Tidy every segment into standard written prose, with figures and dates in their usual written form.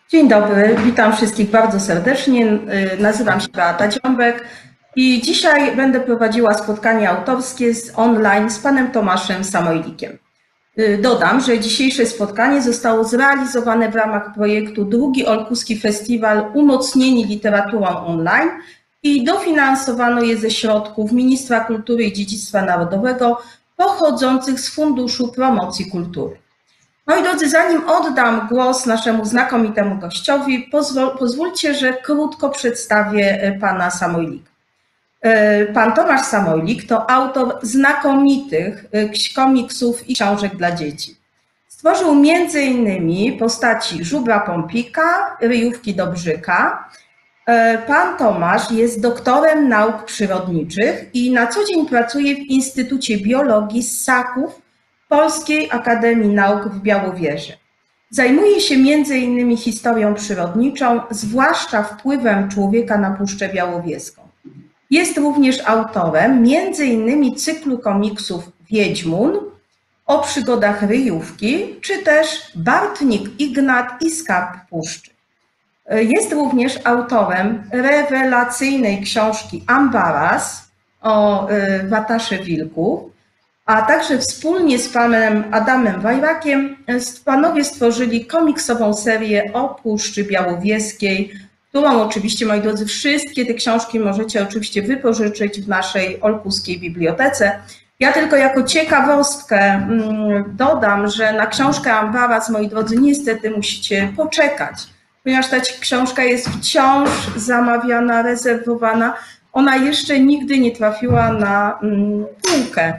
Dzień dobry, witam wszystkich bardzo serdecznie. Nazywam się Beata Dziąbek i dzisiaj będę prowadziła spotkanie autorskie online z panem Tomaszem Samojlikiem. Dodam, że dzisiejsze spotkanie zostało zrealizowane w ramach projektu Drugi Olkuski Festiwal Umocnieni literaturą online i dofinansowano je ze środków Ministra Kultury i Dziedzictwa Narodowego pochodzących z Funduszu Promocji Kultury. Moi drodzy, zanim oddam głos naszemu znakomitemu gościowi, pozwólcie, że krótko przedstawię pana Samojlika. Pan Tomasz Samojlik to autor znakomitych komiksów i książek dla dzieci. Stworzył m.in. postaci Żubra Pompika, Ryjówki Dobrzyka. Pan Tomasz jest doktorem nauk przyrodniczych i na co dzień pracuje w Instytucie Biologii Ssaków Polskiej Akademii Nauk w Białowieży. Zajmuje się m.in. historią przyrodniczą, zwłaszcza wpływem człowieka na Puszczę Białowieską. Jest również autorem m.in. cyklu komiksów Wiedźmun, o przygodach Ryjówki, czy też Bartnik Ignat i Skarb Puszczy. Jest również autorem rewelacyjnej książki Ambaras o Watasze Wilków, a także wspólnie z panem Adamem Wajrakiem panowie stworzyli komiksową serię o Puszczy Białowieskiej, którą oczywiście, moi drodzy, wszystkie te książki możecie oczywiście wypożyczyć w naszej olkuskiej bibliotece. Ja tylko jako ciekawostkę dodam, że na książkę Ambaras, moi drodzy, niestety musicie poczekać, ponieważ ta książka jest wciąż zamawiana, rezerwowana. Ona jeszcze nigdy nie trafiła na półkę.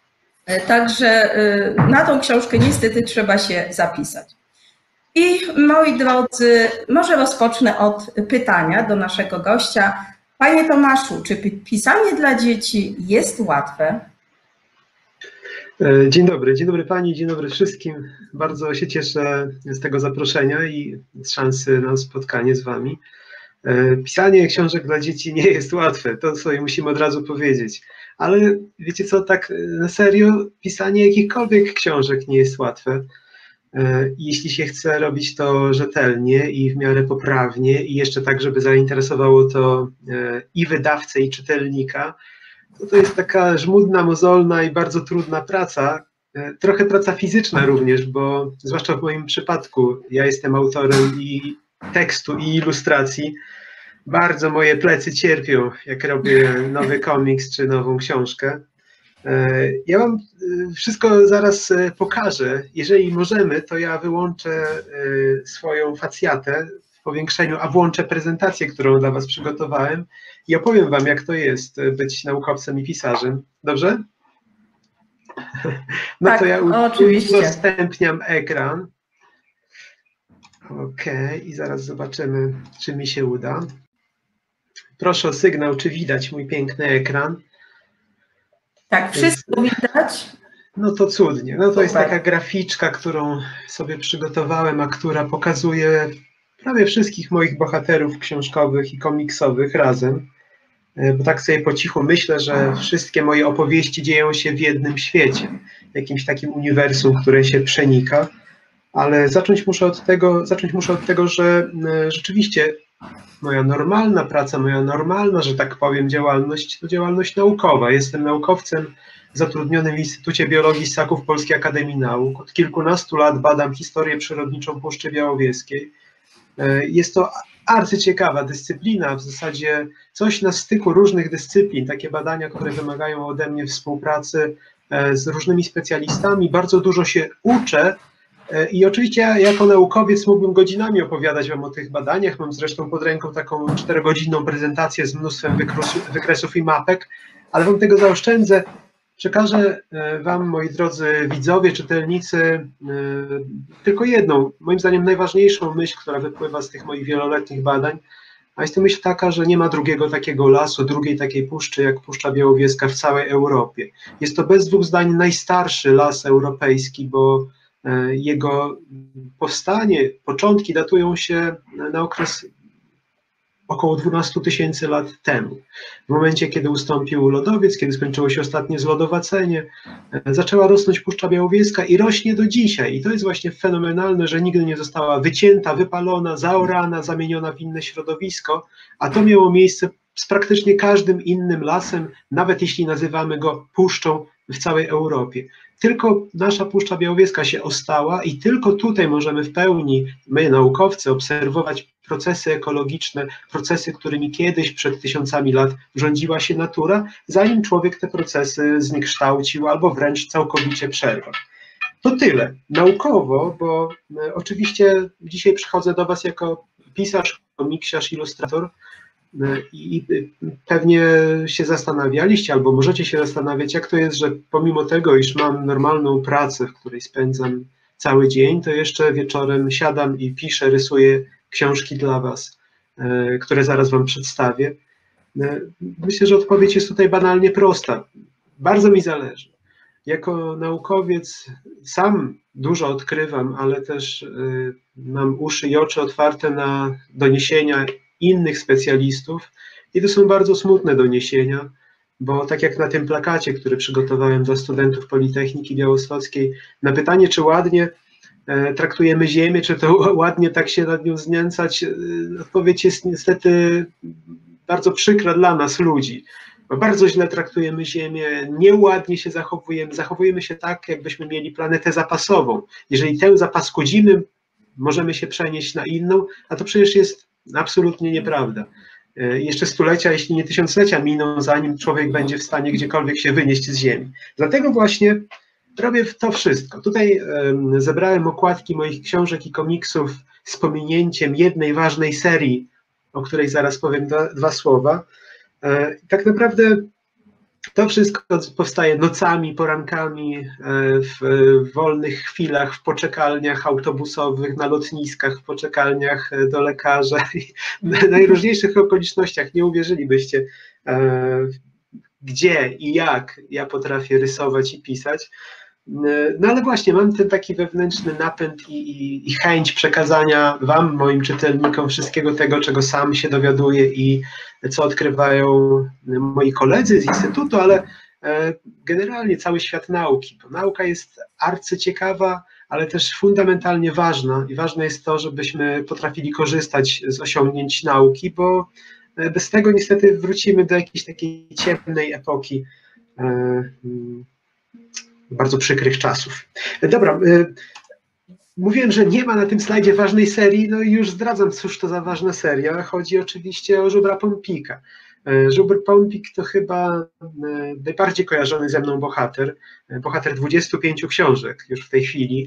Także na tą książkę niestety trzeba się zapisać. I moi drodzy, może rozpocznę od pytania do naszego gościa. Panie Tomaszu, czy pisanie dla dzieci jest łatwe? Dzień dobry pani, dzień dobry wszystkim. Bardzo się cieszę z tego zaproszenia i z szansy na spotkanie z wami. Pisanie książek dla dzieci nie jest łatwe, to sobie musimy od razu powiedzieć. Ale wiecie co, tak na serio, pisanie jakichkolwiek książek nie jest łatwe. Jeśli się chce robić to rzetelnie i w miarę poprawnie i jeszcze tak, żeby zainteresowało to i wydawcę, i czytelnika, to jest taka żmudna, mozolna i bardzo trudna praca, trochę praca fizyczna również, bo zwłaszcza w moim przypadku, ja jestem autorem i tekstu, i ilustracji, bardzo moje plecy cierpią, jak robię nowy komiks czy nową książkę. Ja wam wszystko zaraz pokażę. Jeżeli możemy, to ja wyłączę swoją facjatę w powiększeniu, a włączę prezentację, którą dla was przygotowałem i opowiem wam, jak to jest być naukowcem i pisarzem. Dobrze? No tak, to ja udostępniam ekran. OK, i zaraz zobaczymy, czy mi się uda. Proszę o sygnał, czy widać mój piękny ekran. Tak, wszystko widać. No to cudnie. No to jest taka graficzka, którą sobie przygotowałem, a która pokazuje prawie wszystkich moich bohaterów książkowych i komiksowych razem. Bo tak sobie po cichu myślę, że wszystkie moje opowieści dzieją się w jednym świecie, jakimś takim uniwersum, które się przenika. Ale zacząć muszę od tego, że rzeczywiście moja normalna praca, moja normalna, że tak powiem, działalność to działalność naukowa. Jestem naukowcem zatrudnionym w Instytucie Biologii Ssaków Polskiej Akademii Nauk. Od kilkunastu lat badam historię przyrodniczą Puszczy Białowieskiej. Jest to arcyciekawa dyscyplina, w zasadzie coś na styku różnych dyscyplin, takie badania, które wymagają ode mnie współpracy z różnymi specjalistami. Bardzo dużo się uczę. I oczywiście ja jako naukowiec mógłbym godzinami opowiadać wam o tych badaniach. Mam zresztą pod ręką taką 4-godzinną prezentację z mnóstwem wykresów i mapek, ale wam tego zaoszczędzę. Przekażę wam, moi drodzy widzowie, czytelnicy, tylko jedną, moim zdaniem najważniejszą myśl, która wypływa z tych moich wieloletnich badań, a jest to myśl taka, że nie ma drugiego takiego lasu, drugiej takiej puszczy jak Puszcza Białowieska w całej Europie. Jest to bez dwóch zdań najstarszy las europejski, bo jego powstanie, początki datują się na okres około 12 000 lat temu. W momencie, kiedy ustąpił lodowiec, kiedy skończyło się ostatnie zlodowacenie, zaczęła rosnąć Puszcza Białowieska i rośnie do dzisiaj. I to jest właśnie fenomenalne, że nigdy nie została wycięta, wypalona, zaorana, zamieniona w inne środowisko, a to miało miejsce z praktycznie każdym innym lasem, nawet jeśli nazywamy go puszczą w całej Europie. Tylko nasza Puszcza Białowieska się ostała i tylko tutaj możemy w pełni, my naukowcy, obserwować procesy ekologiczne, procesy, którymi kiedyś przed tysiącami lat rządziła się natura, zanim człowiek te procesy zniekształcił albo wręcz całkowicie przerwał. To tyle. Naukowo, bo oczywiście dzisiaj przychodzę do Was jako pisarz, komiksiarz, ilustrator, i pewnie się zastanawialiście, albo możecie się zastanawiać, jak to jest, że pomimo tego, iż mam normalną pracę, w której spędzam cały dzień, to jeszcze wieczorem siadam i piszę, rysuję książki dla Was, które zaraz Wam przedstawię. Myślę, że odpowiedź jest tutaj banalnie prosta. Bardzo mi zależy. Jako naukowiec sam dużo odkrywam, ale też mam uszy i oczy otwarte na doniesienia innych specjalistów i to są bardzo smutne doniesienia, bo tak jak na tym plakacie, który przygotowałem dla studentów Politechniki Białostockiej, na pytanie, czy ładnie traktujemy Ziemię, czy to ładnie tak się nad nią znęcać, odpowiedź jest niestety bardzo przykra dla nas, ludzi. Bo bardzo źle traktujemy Ziemię, nieładnie się zachowujemy się tak, jakbyśmy mieli planetę zapasową. Jeżeli tę zapaskudzimy, możemy się przenieść na inną, a to przecież jest absolutnie nieprawda. Jeszcze stulecia, jeśli nie tysiąclecia miną, zanim człowiek będzie w stanie gdziekolwiek się wynieść z Ziemi. Dlatego właśnie robię to wszystko. Tutaj zebrałem okładki moich książek i komiksów z pominięciem jednej ważnej serii, o której zaraz powiem dwa słowa. Tak naprawdę to wszystko powstaje nocami, porankami, w wolnych chwilach, w poczekalniach autobusowych, na lotniskach, w poczekalniach do lekarza i w najróżniejszych okolicznościach. Nie uwierzylibyście, gdzie i jak ja potrafię rysować i pisać. No ale właśnie, mam ten taki wewnętrzny napęd i chęć przekazania Wam, moim czytelnikom, wszystkiego tego, czego sam się dowiaduję i co odkrywają moi koledzy z Instytutu, ale generalnie cały świat nauki. Bo nauka jest arcyciekawa, ale też fundamentalnie ważna i ważne jest to, żebyśmy potrafili korzystać z osiągnięć nauki, bo bez tego niestety wrócimy do jakiejś takiej ciemnej epoki, bardzo przykrych czasów. Dobra, mówiłem, że nie ma na tym slajdzie ważnej serii, no i już zdradzam, cóż to za ważna seria. Chodzi oczywiście o Żubra Pompika. Żubr Pompik to chyba najbardziej kojarzony ze mną bohater 25 książek już w tej chwili.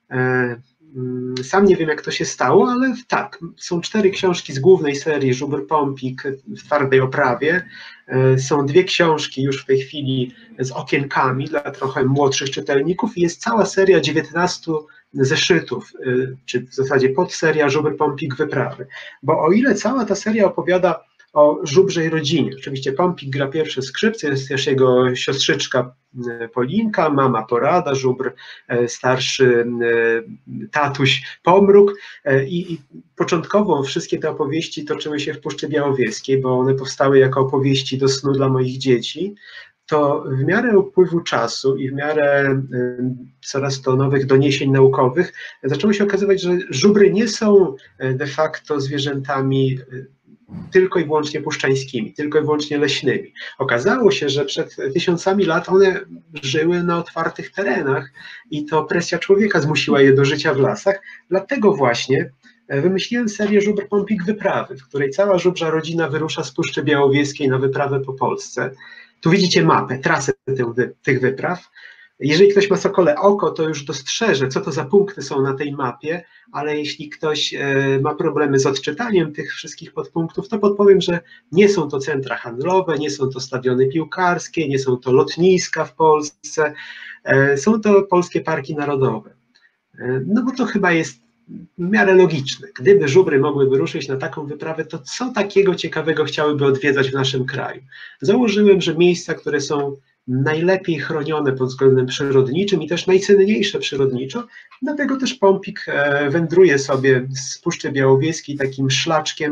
Sam nie wiem, jak to się stało, ale tak, są 4 książki z głównej serii Żubr Pompik w twardej oprawie. Są 2 książki już w tej chwili z okienkami dla trochę młodszych czytelników i jest cała seria 19 zeszytów, czy w zasadzie podseria Żubr Pompik Wyprawy. Bo o ile cała ta seria opowiada o żubrzej rodzinie, oczywiście Pompik gra pierwsze skrzypce, jest też jego siostrzyczka Polinka, mama Porada, żubr starszy, tatuś Pomruk i początkowo wszystkie te opowieści toczyły się w Puszczy Białowieskiej, bo one powstały jako opowieści do snu dla moich dzieci. To w miarę upływu czasu i w miarę coraz to nowych doniesień naukowych zaczęło się okazywać, że żubry nie są de facto zwierzętami tylko i wyłącznie puszczańskimi, tylko i wyłącznie leśnymi. Okazało się, że przed tysiącami lat one żyły na otwartych terenach i to presja człowieka zmusiła je do życia w lasach. Dlatego właśnie wymyśliłem serię Żubr Pompik Wyprawy, w której cała żubrza rodzina wyrusza z Puszczy Białowieskiej na wyprawę po Polsce. Tu widzicie mapę, trasę tych wypraw. Jeżeli ktoś ma sokole oko, to już dostrzeże, co to za punkty są na tej mapie, ale jeśli ktoś ma problemy z odczytaniem tych wszystkich podpunktów, to podpowiem, że nie są to centra handlowe, nie są to stadiony piłkarskie, nie są to lotniska w Polsce, są to polskie parki narodowe. No bo to chyba jest w miarę logiczne. Gdyby żubry mogły wyruszyć na taką wyprawę, to co takiego ciekawego chciałyby odwiedzać w naszym kraju? Założyłem, że miejsca, które są najlepiej chronione pod względem przyrodniczym i też najcenniejsze przyrodniczo, dlatego też Pompik wędruje sobie z Puszczy Białowieskiej takim szlaczkiem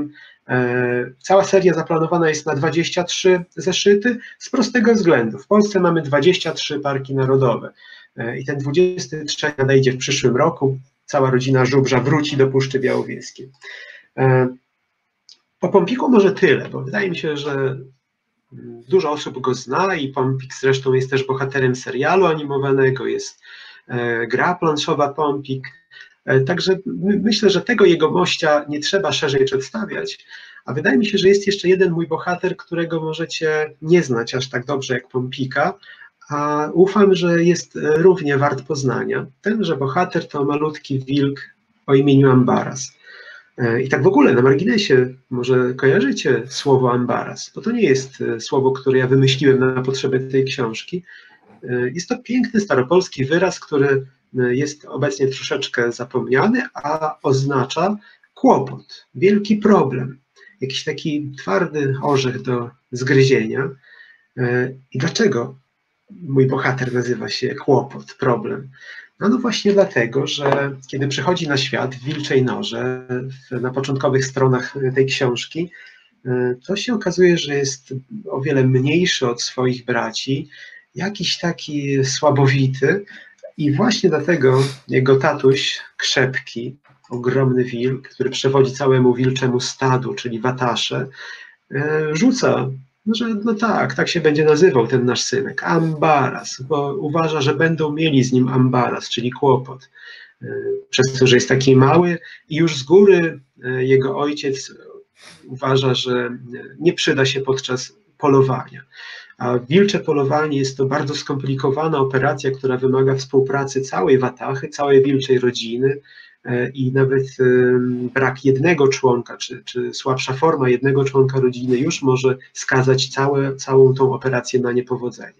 Cała seria zaplanowana jest na 23 zeszyty z prostego względu. W Polsce mamy 23 parki narodowe i ten 23 nadejdzie w przyszłym roku. Cała rodzina Żubrza wróci do Puszczy Białowieskiej. O Pompiku może tyle, bo wydaje mi się, że dużo osób go zna i Pompik zresztą jest też bohaterem serialu animowanego, jest gra planszowa Pompik. Także myślę, że tego jegomościa nie trzeba szerzej przedstawiać, a wydaje mi się, że jest jeszcze jeden mój bohater, którego możecie nie znać aż tak dobrze jak Pompika, a ufam, że jest równie wart poznania. Tenże bohater to malutki wilk o imieniu Ambaras. I tak w ogóle na marginesie może kojarzycie słowo Ambaras, bo to nie jest słowo, które ja wymyśliłem na potrzeby tej książki. Jest to piękny staropolski wyraz, który jest obecnie troszeczkę zapomniany, a oznacza kłopot, wielki problem, jakiś taki twardy orzech do zgryzienia. I dlaczego mój bohater nazywa się kłopot, problem? No właśnie dlatego, że kiedy przychodzi na świat w wilczej norze, na początkowych stronach tej książki, to się okazuje, że jest o wiele mniejszy od swoich braci, jakiś taki słabowity i właśnie dlatego jego tatuś Krzepki, ogromny wilk, który przewodzi całemu wilczemu stadu, czyli Watasze, rzuca, że no tak się będzie nazywał ten nasz synek, Ambaras, bo uważa, że będą mieli z nim ambaras, czyli kłopot, przez to, że jest taki mały i już z góry jego ojciec uważa, że nie przyda się podczas polowania. A wilcze polowanie jest to bardzo skomplikowana operacja, która wymaga współpracy całej watachy, całej wilczej rodziny i nawet brak jednego członka, czy słabsza forma jednego członka rodziny już może skazać całą tą operację na niepowodzenie.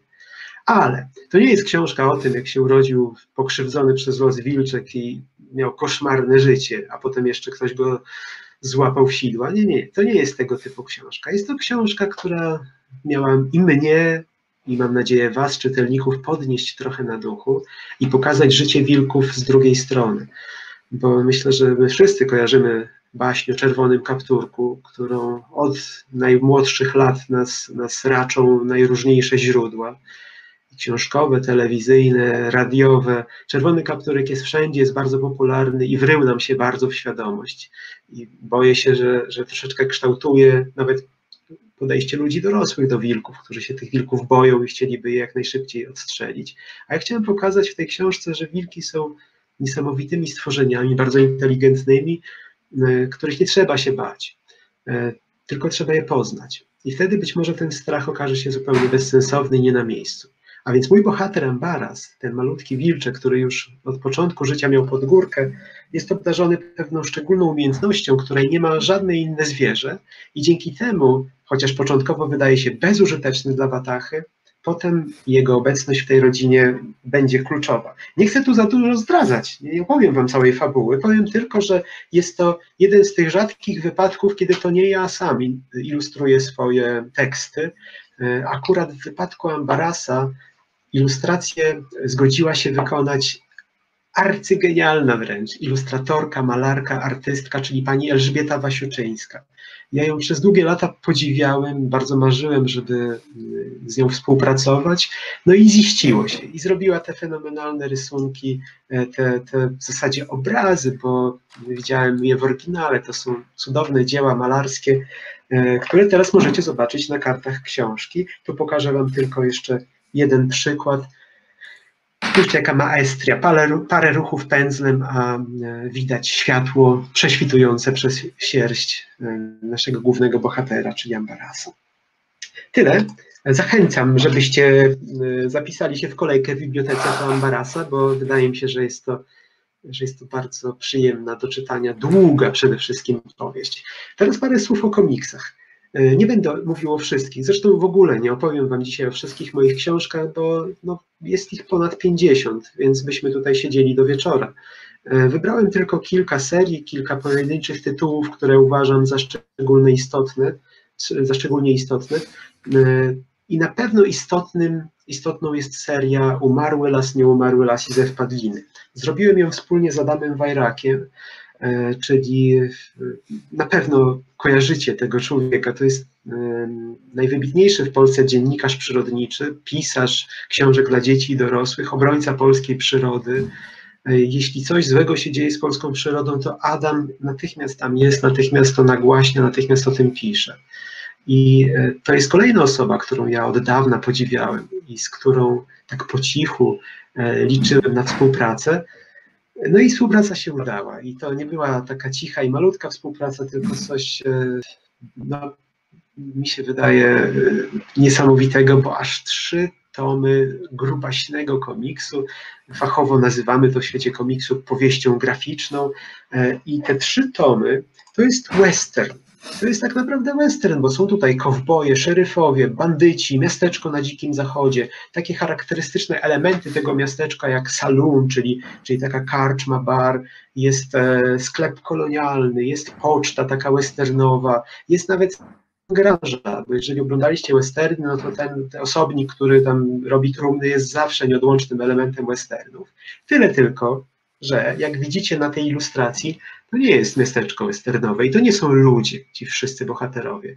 Ale to nie jest książka o tym, jak się urodził pokrzywdzony przez los wilczek i miał koszmarne życie, a potem jeszcze ktoś go złapał w sidła. Nie, to nie jest tego typu książka. Jest to książka, która miała i mnie, i mam nadzieję was, czytelników, podnieść trochę na duchu i pokazać życie wilków z drugiej strony. Bo myślę, że my wszyscy kojarzymy baśń o czerwonym kapturku, którą od najmłodszych lat nas raczą najróżniejsze źródła. Książkowe, telewizyjne, radiowe. Czerwony kapturek jest wszędzie, jest bardzo popularny i wrył nam się bardzo w świadomość. I boję się, że troszeczkę kształtuje nawet podejście ludzi dorosłych do wilków, którzy się tych wilków boją i chcieliby je jak najszybciej odstrzelić. A ja chciałem pokazać w tej książce, że wilki są niesamowitymi stworzeniami, bardzo inteligentnymi, których nie trzeba się bać, tylko trzeba je poznać. I wtedy być może ten strach okaże się zupełnie bezsensowny i nie na miejscu. A więc mój bohater Ambaras, ten malutki wilczek, który już od początku życia miał pod górkę, jest obdarzony pewną szczególną umiejętnością, której nie ma żadne inne zwierzę i dzięki temu, chociaż początkowo wydaje się bezużyteczny dla watachy, potem jego obecność w tej rodzinie będzie kluczowa. Nie chcę tu za dużo zdradzać, nie opowiem wam całej fabuły, powiem tylko, że jest to jeden z tych rzadkich wypadków, kiedy to nie ja sam ilustruję swoje teksty. Akurat w wypadku Ambarasa ilustrację zgodziła się wykonać arcygenialna wręcz ilustratorka, malarka, artystka, czyli pani Elżbieta Wasiuczyńska. Ja ją przez długie lata podziwiałem, bardzo marzyłem, żeby z nią współpracować, no i ziściło się. I zrobiła te fenomenalne rysunki, te w zasadzie obrazy, bo widziałem je w oryginale, to są cudowne dzieła malarskie, które teraz możecie zobaczyć na kartach książki. Tu pokażę wam tylko jeszcze jeden przykład. Spójrzcie, jaka maestria, parę ruchów pędzlem, a widać światło prześwitujące przez sierść naszego głównego bohatera, czyli Ambarasa. Tyle. Zachęcam, żebyście zapisali się w kolejkę w bibliotece po Ambarasa, bo wydaje mi się, że jest to bardzo przyjemna do czytania, długa przede wszystkim powieść. Teraz parę słów o komiksach. Nie będę mówił o wszystkich, zresztą w ogóle nie opowiem wam dzisiaj o wszystkich moich książkach, bo jest ich ponad 50, więc byśmy tutaj siedzieli do wieczora. Wybrałem tylko kilka serii, kilka pojedynczych tytułów, które uważam za szczególnie istotne. I na pewno istotną jest seria Umarły las, nieumarły las i Zew Padliny. Zrobiłem ją wspólnie z Adamem Wajrakiem czyli na pewno kojarzycie tego człowieka. To jest najwybitniejszy w Polsce dziennikarz przyrodniczy, pisarz książek dla dzieci i dorosłych, obrońca polskiej przyrody. Jeśli coś złego się dzieje z polską przyrodą, to Adam natychmiast tam jest, natychmiast to nagłaśnia, natychmiast o tym pisze. I to jest kolejna osoba, którą ja od dawna podziwiałem i z którą tak po cichu liczyłem na współpracę. No i współpraca się udała. I to nie była taka cicha i malutka współpraca, tylko coś, no, mi się wydaje, niesamowitego, bo aż 3 tomy grubaśnego komiksu. Fachowo nazywamy to w świecie komiksu powieścią graficzną. I te 3 tomy to jest western. To jest tak naprawdę western, bo są tutaj kowboje, szeryfowie, bandyci, miasteczko na Dzikim Zachodzie, takie charakterystyczne elementy tego miasteczka jak saloon, czyli taka karczma, bar, jest sklep kolonialny, jest poczta taka westernowa, jest nawet garaża, bo jeżeli oglądaliście westerny, no to ten osobnik, który tam robi trumny, jest zawsze nieodłącznym elementem westernów. Tyle tylko, że jak widzicie na tej ilustracji, to nie jest miasteczko westernowe i to nie są ludzie, ci wszyscy bohaterowie.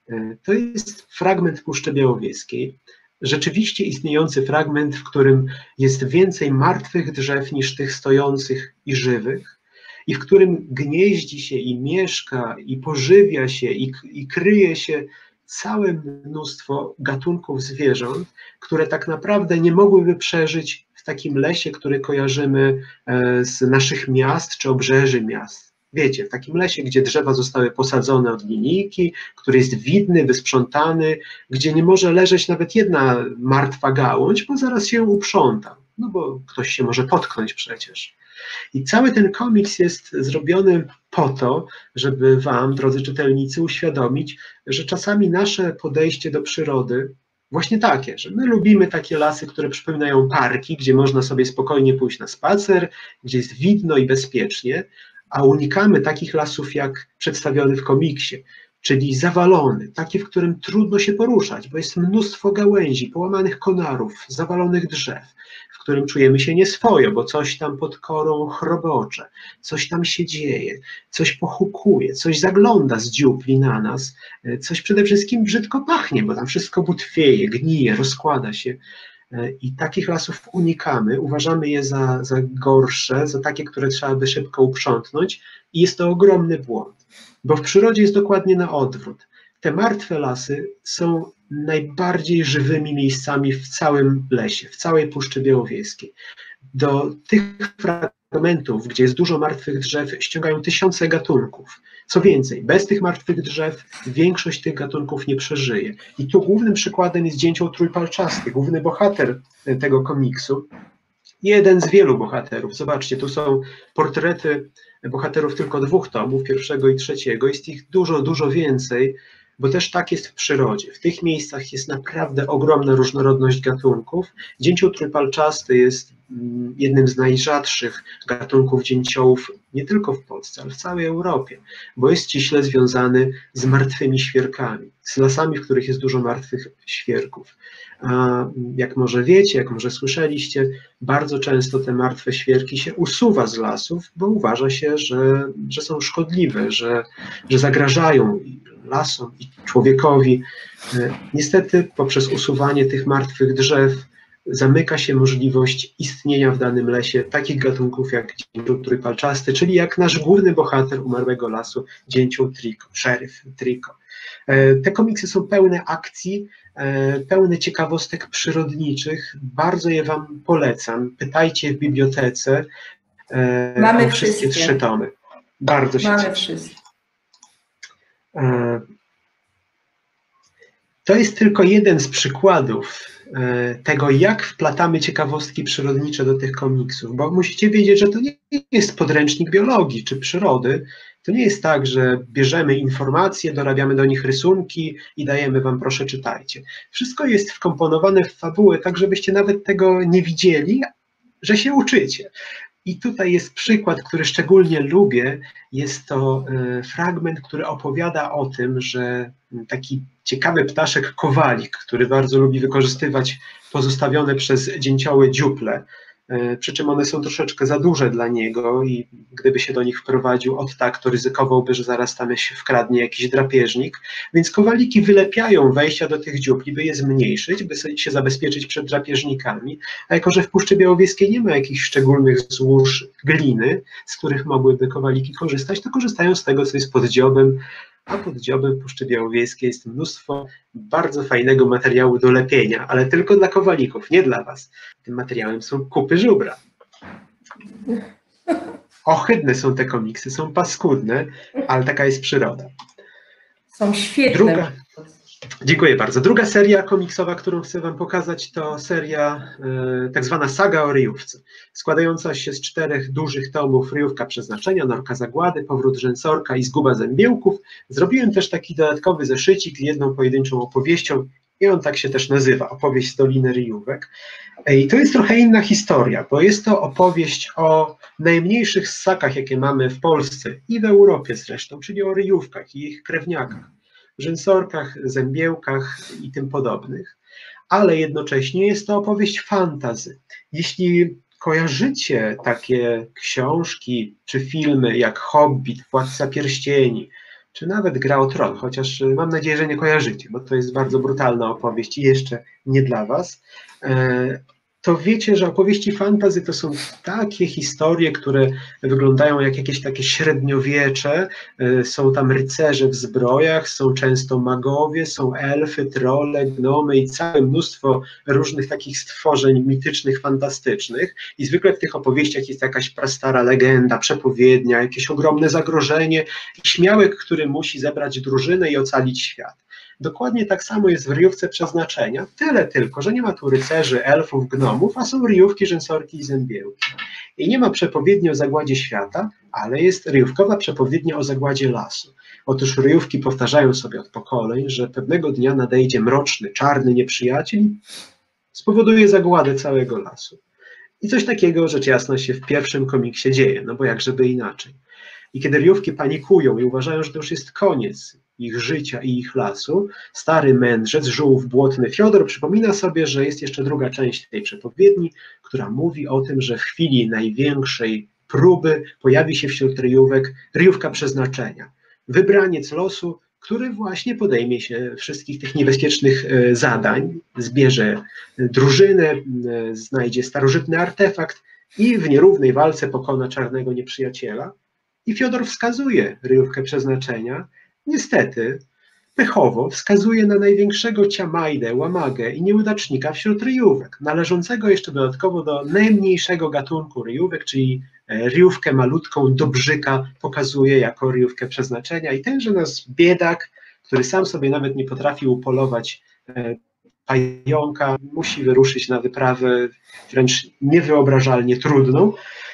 To jest fragment Puszczy Białowieskiej, rzeczywiście istniejący fragment, w którym jest więcej martwych drzew niż tych stojących i żywych, i w którym gnieździ się i mieszka, i pożywia się, i kryje się całe mnóstwo gatunków zwierząt, które tak naprawdę nie mogłyby przeżyć w takim lesie, który kojarzymy z naszych miast czy obrzeży miast. Wiecie, w takim lesie, gdzie drzewa zostały posadzone od linijki, który jest widny, wysprzątany, gdzie nie może leżeć nawet jedna martwa gałąź, bo zaraz się uprząta, no bo ktoś się może potknąć przecież. I cały ten komiks jest zrobiony po to, żeby wam, drodzy czytelnicy, uświadomić, że czasami nasze podejście do przyrody właśnie takie, że my lubimy takie lasy, które przypominają parki, gdzie można sobie spokojnie pójść na spacer, gdzie jest widno i bezpiecznie, a unikamy takich lasów jak przedstawiony w komiksie, czyli zawalony, taki, w którym trudno się poruszać, bo jest mnóstwo gałęzi, połamanych konarów, zawalonych drzew, w którym czujemy się nieswojo, bo coś tam pod korą chrobocze, coś tam się dzieje, coś pochukuje, coś zagląda z dziupli na nas, coś przede wszystkim brzydko pachnie, bo tam wszystko butwieje, gnije, rozkłada się. I takich lasów unikamy, uważamy je za gorsze, za takie, które trzeba by szybko uprzątnąć i jest to ogromny błąd, bo w przyrodzie jest dokładnie na odwrót. Te martwe lasy są najbardziej żywymi miejscami w całym lesie, w całej Puszczy Białowieskiej. Do tych fragmentów, gdzie jest dużo martwych drzew, ściągają tysiące gatunków. Co więcej, bez tych martwych drzew większość tych gatunków nie przeżyje. I tu głównym przykładem jest Dzięcioł Trójpalczasty, główny bohater tego komiksu. Jeden z wielu bohaterów. Zobaczcie, tu są portrety bohaterów tylko 2 tomów, 1. i 3. Jest ich dużo, dużo więcej, bo też tak jest w przyrodzie. W tych miejscach jest naprawdę ogromna różnorodność gatunków. Dzięcioł trójpalczasty jest jednym z najrzadszych gatunków dzięciołów nie tylko w Polsce, ale w całej Europie, bo jest ściśle związany z martwymi świerkami, z lasami, w których jest dużo martwych świerków. A jak może wiecie, jak może słyszeliście, bardzo często te martwe świerki się usuwa z lasów, bo uważa się, że są szkodliwe, że zagrażają lasom i człowiekowi. Niestety poprzez usuwanie tych martwych drzew zamyka się możliwość istnienia w danym lesie takich gatunków jak dzięcioł trójpalczasty, czyli jak nasz główny bohater umarłego lasu, dzięcioł Trico, szeryf Trico. Te komiksy są pełne akcji, pełne ciekawostek przyrodniczych. Bardzo je wam polecam. Pytajcie w bibliotece. Mamy wszystkie 3 tomy. Bardzo się Mamy cieszę. wszystkie. To jest tylko jeden z przykładów tego, jak wplatamy ciekawostki przyrodnicze do tych komiksów, bo musicie wiedzieć, że to nie jest podręcznik biologii czy przyrody. To nie jest tak, że bierzemy informacje, dorabiamy do nich rysunki i dajemy wam, proszę, czytajcie. Wszystko jest wkomponowane w fabułę, tak żebyście nawet tego nie widzieli, że się uczycie. I tutaj jest przykład, który szczególnie lubię. Jest to fragment, który opowiada o tym, że taki ciekawy ptaszek kowalik, który bardzo lubi wykorzystywać pozostawione przez dzięcioły dziuple, przy czym one są troszeczkę za duże dla niego i gdyby się do nich wprowadził od tak, to ryzykowałby, że zaraz tam się wkradnie jakiś drapieżnik, więc kowaliki wylepiają wejścia do tych dziupli, by je zmniejszyć, by się zabezpieczyć przed drapieżnikami, a jako że w Puszczy Białowieskiej nie ma jakichś szczególnych złóż gliny, z których mogłyby kowaliki korzystać, to korzystają z tego, co jest pod dziobem, a pod dziobem Puszczy Białowieskiej jest mnóstwo bardzo fajnego materiału do lepienia, ale tylko dla kowalików, nie dla was. Tym materiałem są kupy żubra. Ohydne są te komiksy, są paskudne, ale taka jest przyroda. Są świetne. Dziękuję bardzo. Druga seria komiksowa, którą chcę wam pokazać, to seria tak zwana saga o ryjówce, składająca się z 4 dużych tomów: Ryjówka Przeznaczenia, Norka Zagłady, Powrót Rzęsorka i Zguba Zębiełków. Zrobiłem też taki dodatkowy zeszycik z jedną pojedynczą opowieścią i on tak się też nazywa, Opowieść z Doliny Ryjówek. I to jest trochę inna historia, bo jest to opowieść o najmniejszych ssakach, jakie mamy w Polsce i w Europie zresztą, czyli o ryjówkach i ich krewniakach, rzęsorkach, zębiełkach i tym podobnych, ale jednocześnie jest to opowieść fantasy. Jeśli kojarzycie takie książki czy filmy jak Hobbit, Władca Pierścieni, czy nawet Gra o Tron, chociaż mam nadzieję, że nie kojarzycie, bo to jest bardzo brutalna opowieść i jeszcze nie dla was, to wiecie, że opowieści fantasy to są takie historie, które wyglądają jak jakieś takie średniowiecze, są tam rycerze w zbrojach, są często magowie, są elfy, trolle, gnomy i całe mnóstwo różnych takich stworzeń mitycznych, fantastycznych i zwykle w tych opowieściach jest jakaś prastara legenda, przepowiednia, jakieś ogromne zagrożenie i śmiałek, który musi zebrać drużynę i ocalić świat. Dokładnie tak samo jest w Ryjówce Przeznaczenia, tyle tylko, że nie ma tu rycerzy, elfów, gnomów, a są ryjówki, rzęsorki i zębiełki. I nie ma przepowiedni o zagładzie świata, ale jest ryjówkowa przepowiednia o zagładzie lasu. Otóż ryjówki powtarzają sobie od pokoleń, że pewnego dnia nadejdzie mroczny, czarny nieprzyjaciel i spowoduje zagładę całego lasu. I coś takiego, rzecz jasna, się w pierwszym komiksie dzieje, no bo jak żeby inaczej. I kiedy ryjówki panikują i uważają, że to już jest koniec ich życia i ich lasu, stary mędrzec, żółw błotny Fiodor przypomina sobie, że jest jeszcze druga część tej przepowiedni, która mówi o tym, że w chwili największej próby pojawi się wśród ryjówek ryjówka przeznaczenia. Wybraniec losu, który właśnie podejmie się wszystkich tych niebezpiecznych zadań, zbierze drużynę, znajdzie starożytny artefakt i w nierównej walce pokona czarnego nieprzyjaciela. I Fiodor wskazuje ryjówkę przeznaczenia, niestety, pechowo wskazuje na największego ciamajdę, łamagę i nieudacznika wśród ryjówek, należącego jeszcze dodatkowo do najmniejszego gatunku ryjówek, czyli ryjówkę malutką Dobrzyka pokazuje jako ryjówkę przeznaczenia i tenże nasz biedak, który sam sobie nawet nie potrafi upolować pająka, musi wyruszyć na wyprawę wręcz niewyobrażalnie trudną.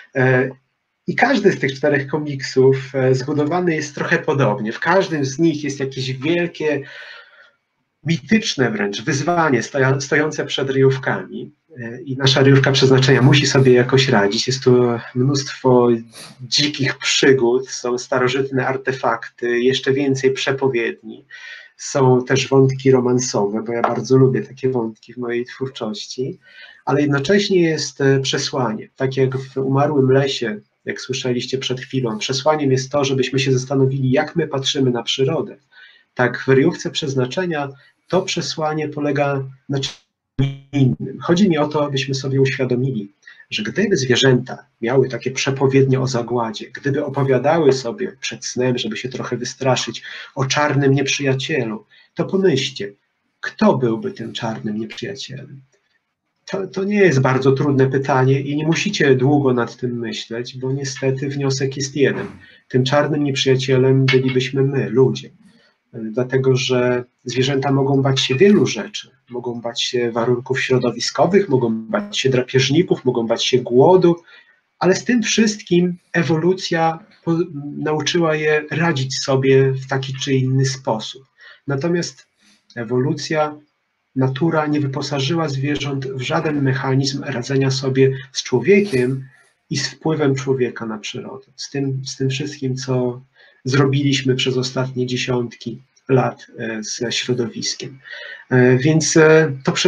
I każdy z tych 4 komiksów zbudowany jest trochę podobnie. W każdym z nich jest jakieś wielkie, mityczne wręcz wyzwanie stojące przed ryjówkami. I nasza ryjówka przeznaczenia musi sobie jakoś radzić. Jest tu mnóstwo dzikich przygód, są starożytne artefakty, jeszcze więcej przepowiedni. Są też wątki romansowe, bo ja bardzo lubię takie wątki w mojej twórczości, ale jednocześnie jest przesłanie. Tak jak w Umarłym Lesie, jak słyszeliście przed chwilą, przesłaniem jest to, żebyśmy się zastanowili, jak my patrzymy na przyrodę. Tak w Ryjówce Przeznaczenia to przesłanie polega na czymś innym. Chodzi mi o to, abyśmy sobie uświadomili, że gdyby zwierzęta miały takie przepowiednie o zagładzie, gdyby opowiadały sobie przed snem, żeby się trochę wystraszyć, o czarnym nieprzyjacielu, to pomyślcie, kto byłby tym czarnym nieprzyjacielem? To nie jest bardzo trudne pytanie i nie musicie długo nad tym myśleć, bo niestety wniosek jest jeden. Tym czarnym nieprzyjacielem bylibyśmy my, ludzie. Dlatego, że zwierzęta mogą bać się wielu rzeczy. Mogą bać się warunków środowiskowych, mogą bać się drapieżników, mogą bać się głodu, ale z tym wszystkim ewolucja nauczyła je radzić sobie w taki czy inny sposób. Natomiast ewolucja, natura nie wyposażyła zwierząt w żaden mechanizm radzenia sobie z człowiekiem i z wpływem człowieka na przyrodę. Z tym wszystkim, co zrobiliśmy przez ostatnie dziesiątki lat ze środowiskiem. Więc to przesłanie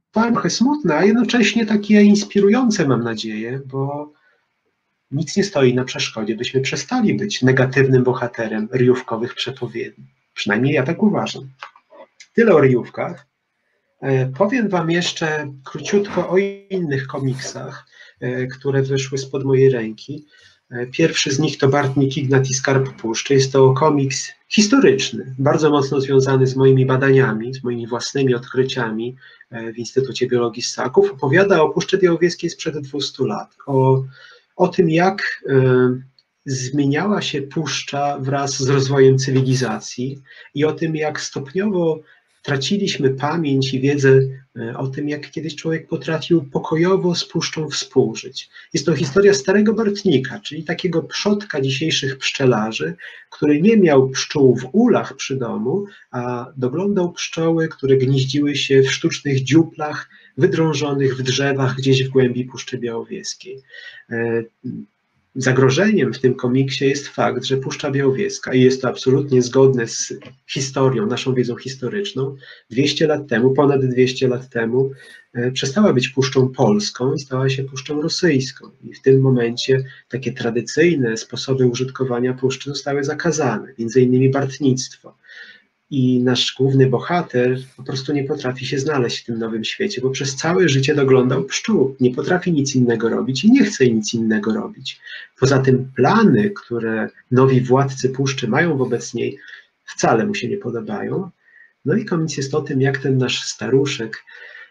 trochę smutne, a jednocześnie takie inspirujące, mam nadzieję, bo nic nie stoi na przeszkodzie, byśmy przestali być negatywnym bohaterem ryjówkowych przepowiedni. Przynajmniej ja tak uważam. Tyle o ryjówkach. Powiem wam jeszcze króciutko o innych komiksach, które wyszły spod mojej ręki. Pierwszy z nich to Bartnik Ignat i Skarb Puszczy. Jest to komiks historyczny, bardzo mocno związany z moimi badaniami, z moimi własnymi odkryciami w Instytucie Biologii Ssaków. Opowiada o Puszczy Białowieskiej sprzed 200 lat, o tym, jak zmieniała się puszcza wraz z rozwojem cywilizacji i o tym, jak stopniowo traciliśmy pamięć i wiedzę o tym, jak kiedyś człowiek potrafił pokojowo z puszczą współżyć. Jest to historia starego Bartnika, czyli takiego przodka dzisiejszych pszczelarzy, który nie miał pszczół w ulach przy domu, a doglądał pszczoły, które gnieździły się w sztucznych dziuplach wydrążonych w drzewach gdzieś w głębi Puszczy Białowieskiej. Zagrożeniem w tym komiksie jest fakt, że Puszcza Białowieska, i jest to absolutnie zgodne z historią, naszą wiedzą historyczną, 200 lat temu, ponad 200 lat temu przestała być Puszczą Polską i stała się Puszczą Rosyjską. I w tym momencie takie tradycyjne sposoby użytkowania puszczy zostały zakazane, między innymi bartnictwo. I nasz główny bohater po prostu nie potrafi się znaleźć w tym nowym świecie, bo przez całe życie doglądał pszczół, nie potrafi nic innego robić i nie chce nic innego robić. Poza tym plany, które nowi władcy puszczy mają wobec niej, wcale mu się nie podobają. No i komiks jest o tym, jak ten nasz staruszek,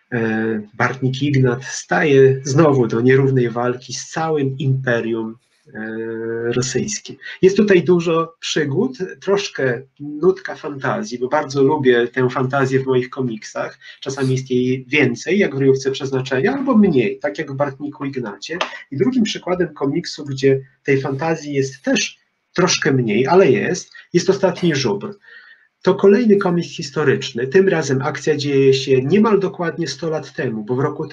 Bartnik Ignat, staje znowu do nierównej walki z całym imperium rosyjskim. Jest tutaj dużo przygód, troszkę nutka fantazji, bo bardzo lubię tę fantazję w moich komiksach. Czasami jest jej więcej, jak w Ryjówce Przeznaczenia, albo mniej, tak jak w Bartniku Ignacie. I drugim przykładem komiksu, gdzie tej fantazji jest też troszkę mniej, ale jest Ostatni Żubr. To kolejny komiks historyczny, tym razem akcja dzieje się niemal dokładnie 100 lat temu, bo w roku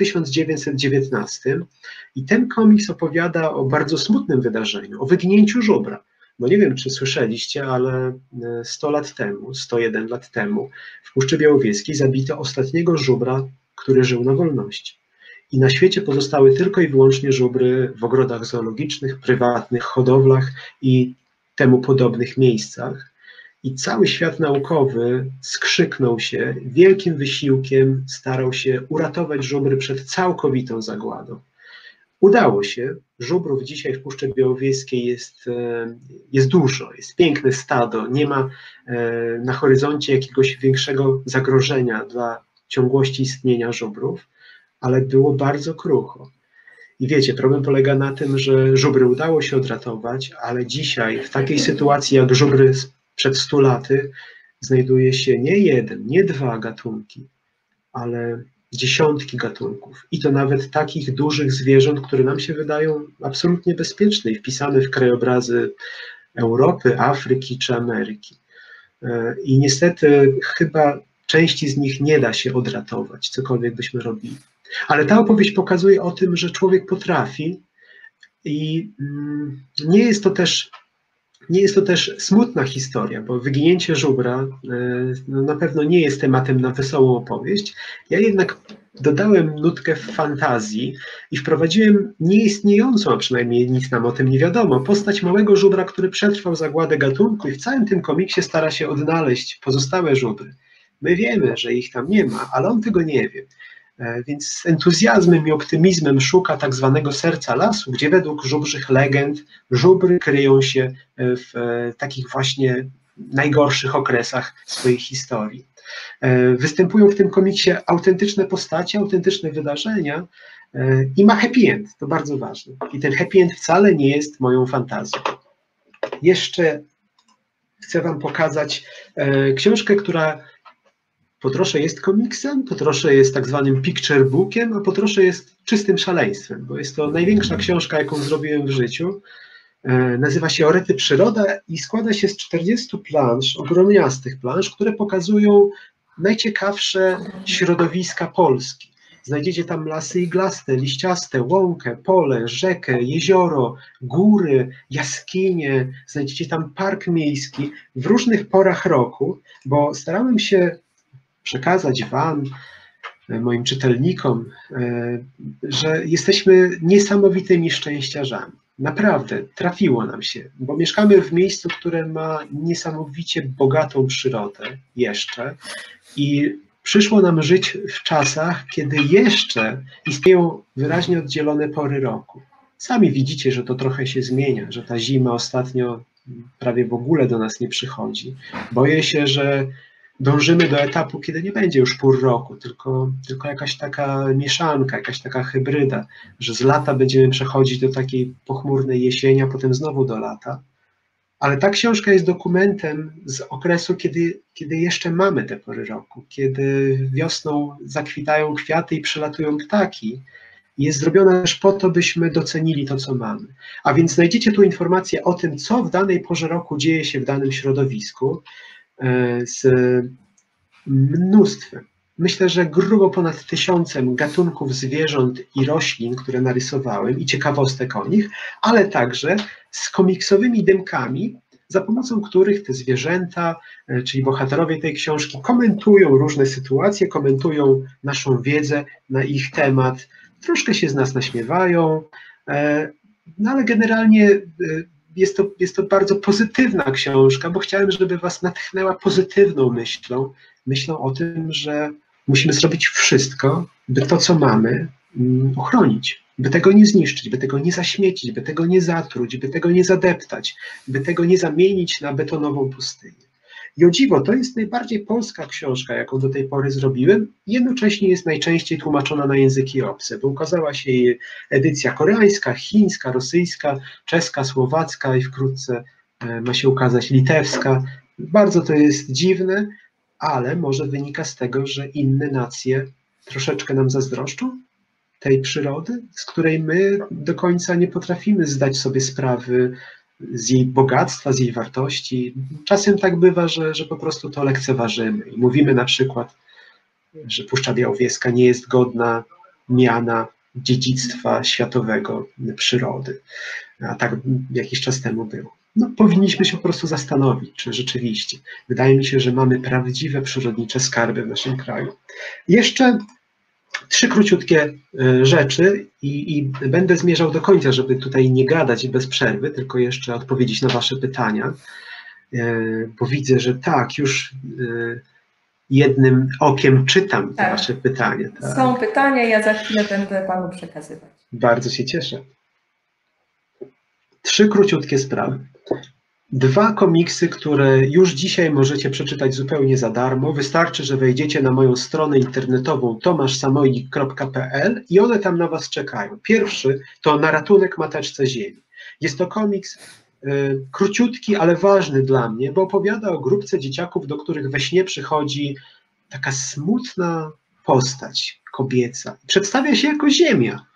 1919 i ten komiks opowiada o bardzo smutnym wydarzeniu, o wyginięciu żubra. Bo nie wiem, czy słyszeliście, ale 100 lat temu, 101 lat temu w Puszczy Białowieskiej zabito ostatniego żubra, który żył na wolności. I na świecie pozostały tylko i wyłącznie żubry w ogrodach zoologicznych, prywatnych hodowlach i temu podobnych miejscach. I cały świat naukowy skrzyknął się, wielkim wysiłkiem starał się uratować żubry przed całkowitą zagładą. Udało się, żubrów dzisiaj w Puszczy Białowieskiej jest dużo, jest piękne stado, nie ma na horyzoncie jakiegoś większego zagrożenia dla ciągłości istnienia żubrów, ale było bardzo krucho. I wiecie, problem polega na tym, że żubry udało się odratować, ale dzisiaj w takiej sytuacji jak żubry przed 100 laty znajduje się nie jeden, nie dwa gatunki, ale dziesiątki gatunków. I to nawet takich dużych zwierząt, które nam się wydają absolutnie bezpieczne i wpisane w krajobrazy Europy, Afryki czy Ameryki. I niestety chyba części z nich nie da się odratować, cokolwiek byśmy robili. Ale ta opowieść pokazuje o tym, że człowiek potrafi i nie jest to też smutna historia, bo wyginięcie żubra na pewno nie jest tematem na wesołą opowieść. Ja jednak dodałem nutkę fantazji i wprowadziłem nieistniejącą, a przynajmniej nic nam o tym nie wiadomo, postać małego żubra, który przetrwał zagładę gatunku i w całym tym komiksie stara się odnaleźć pozostałe żubry. My wiemy, że ich tam nie ma, ale on tego nie wie. Więc z entuzjazmem i optymizmem szuka tak zwanego serca lasu, gdzie według żubrzych legend żubry kryją się w takich właśnie najgorszych okresach swojej historii. Występują w tym komiksie autentyczne postacie, autentyczne wydarzenia i ma happy end, to bardzo ważne. I ten happy end wcale nie jest moją fantazją. Jeszcze chcę wam pokazać książkę, która po trosze jest komiksem, po trosze jest tak zwanym picture bookiem, a po trosze jest czystym szaleństwem, bo jest to największa książka, jaką zrobiłem w życiu. Nazywa się Orety Przyroda i składa się z 40 plansz, ogromniastych plansz, które pokazują najciekawsze środowiska Polski. Znajdziecie tam lasy iglaste, liściaste, łąkę, pole, rzekę, jezioro, góry, jaskinie, znajdziecie tam park miejski w różnych porach roku, bo starałem się przekazać wam moim czytelnikom, że jesteśmy niesamowitymi szczęściarzami. Naprawdę, trafiło nam się, bo mieszkamy w miejscu, które ma niesamowicie bogatą przyrodę jeszcze i przyszło nam żyć w czasach, kiedy jeszcze istnieją wyraźnie oddzielone pory roku. Sami widzicie, że to trochę się zmienia, że ta zima ostatnio prawie w ogóle do nas nie przychodzi. Boję się, że dążymy do etapu, kiedy nie będzie już pór roku, tylko jakaś taka mieszanka, jakaś taka hybryda, że z lata będziemy przechodzić do takiej pochmurnej jesieni, a potem znowu do lata. Ale ta książka jest dokumentem z okresu, kiedy jeszcze mamy te pory roku, kiedy wiosną zakwitają kwiaty i przylatują ptaki. Jest zrobiona też po to, byśmy docenili to, co mamy. A więc znajdziecie tu informacje o tym, co w danej porze roku dzieje się w danym środowisku, z mnóstwem. Myślę, że grubo ponad 1000 gatunków zwierząt i roślin, które narysowałem i ciekawostek o nich, ale także z komiksowymi dymkami, za pomocą których te zwierzęta, czyli bohaterowie tej książki, komentują różne sytuacje, komentują naszą wiedzę na ich temat, troszkę się z nas naśmiewają, no ale generalnie jest to bardzo pozytywna książka, bo chciałem, żeby was natchnęła pozytywną myślą o tym, że musimy zrobić wszystko, by to, co mamy, ochronić, by tego nie zniszczyć, by tego nie zaśmiecić, by tego nie zatruć, by tego nie zadeptać, by tego nie zamienić na betonową pustynię. I o dziwo, to jest najbardziej polska książka, jaką do tej pory zrobiłem, jednocześnie jest najczęściej tłumaczona na języki obce, bo ukazała się jej edycja koreańska, chińska, rosyjska, czeska, słowacka i wkrótce ma się ukazać litewska. Bardzo to jest dziwne, ale może wynika z tego, że inne nacje troszeczkę nam zazdroszczą tej przyrody, z której my do końca nie potrafimy zdać sobie sprawy z jej bogactwa, z jej wartości. Czasem tak bywa, że po prostu to lekceważymy i mówimy na przykład, że Puszcza Białowieska nie jest godna miana dziedzictwa światowego przyrody, a tak jakiś czas temu było. No, powinniśmy się po prostu zastanowić, czy rzeczywiście. Wydaje mi się, że mamy prawdziwe przyrodnicze skarby w naszym kraju. Jeszcze 3 króciutkie rzeczy i będę zmierzał do końca, żeby tutaj nie gadać bez przerwy, tylko jeszcze odpowiedzieć na wasze pytania, bo widzę, że tak, już jednym okiem czytam te wasze pytania. Tak. Są pytania, ja za chwilę będę panu przekazywać. Bardzo się cieszę. 3 króciutkie sprawy. 2 komiksy, które już dzisiaj możecie przeczytać zupełnie za darmo. Wystarczy, że wejdziecie na moją stronę internetową tomaszsamojlik.pl i one tam na was czekają. Pierwszy to Na ratunek Mateczce Ziemi. Jest to komiks króciutki, ale ważny dla mnie, bo opowiada o grupce dzieciaków, do których we śnie przychodzi taka smutna postać kobieca. Przedstawia się jako Ziemia.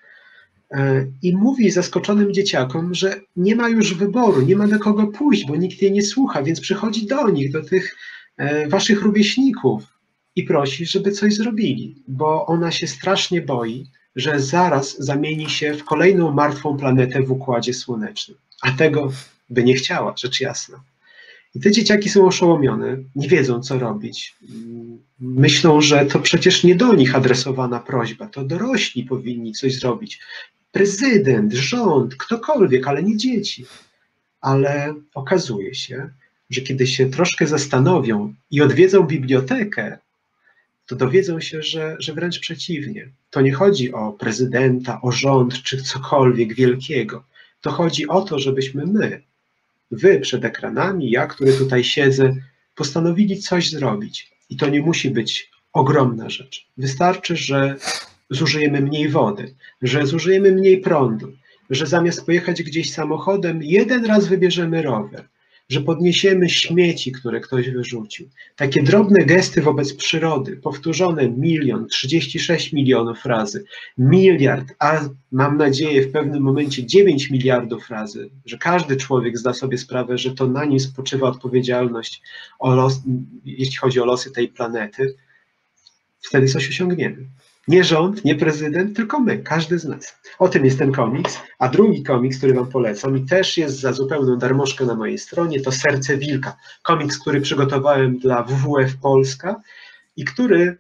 I mówi zaskoczonym dzieciakom, że nie ma już wyboru, nie ma do kogo pójść, bo nikt jej nie słucha, więc przychodzi do nich, do tych waszych rówieśników i prosi, żeby coś zrobili, bo ona się strasznie boi, że zaraz zamieni się w kolejną martwą planetę w Układzie Słonecznym. A tego by nie chciała, rzecz jasna. I te dzieciaki są oszołomione, nie wiedzą, co robić. Myślą, że to przecież nie do nich adresowana prośba, to dorośli powinni coś zrobić. Prezydent, rząd, ktokolwiek, ale nie dzieci. Ale okazuje się, że kiedy się troszkę zastanowią i odwiedzą bibliotekę, to dowiedzą się, że wręcz przeciwnie. To nie chodzi o prezydenta, o rząd czy cokolwiek wielkiego. To chodzi o to, żebyśmy my, wy przed ekranami, ja, który tutaj siedzę, postanowili coś zrobić. I to nie musi być ogromna rzecz. Wystarczy, że zużyjemy mniej wody, że zużyjemy mniej prądu, że zamiast pojechać gdzieś samochodem, jeden raz wybierzemy rower, że podniesiemy śmieci, które ktoś wyrzucił. Takie drobne gesty wobec przyrody, powtórzone 1 036 000 000 razy, 1 miliard, a mam nadzieję w pewnym momencie 9 miliardów razy, że każdy człowiek zda sobie sprawę, że to na nim spoczywa odpowiedzialność, jeśli chodzi o losy tej planety, wtedy coś osiągniemy. Nie rząd, nie prezydent, tylko my, każdy z nas. O tym jest ten komiks. A drugi komiks, który wam polecam i też jest za zupełną darmożkę na mojej stronie, to Serce Wilka. Komiks, który przygotowałem dla WWF Polska i który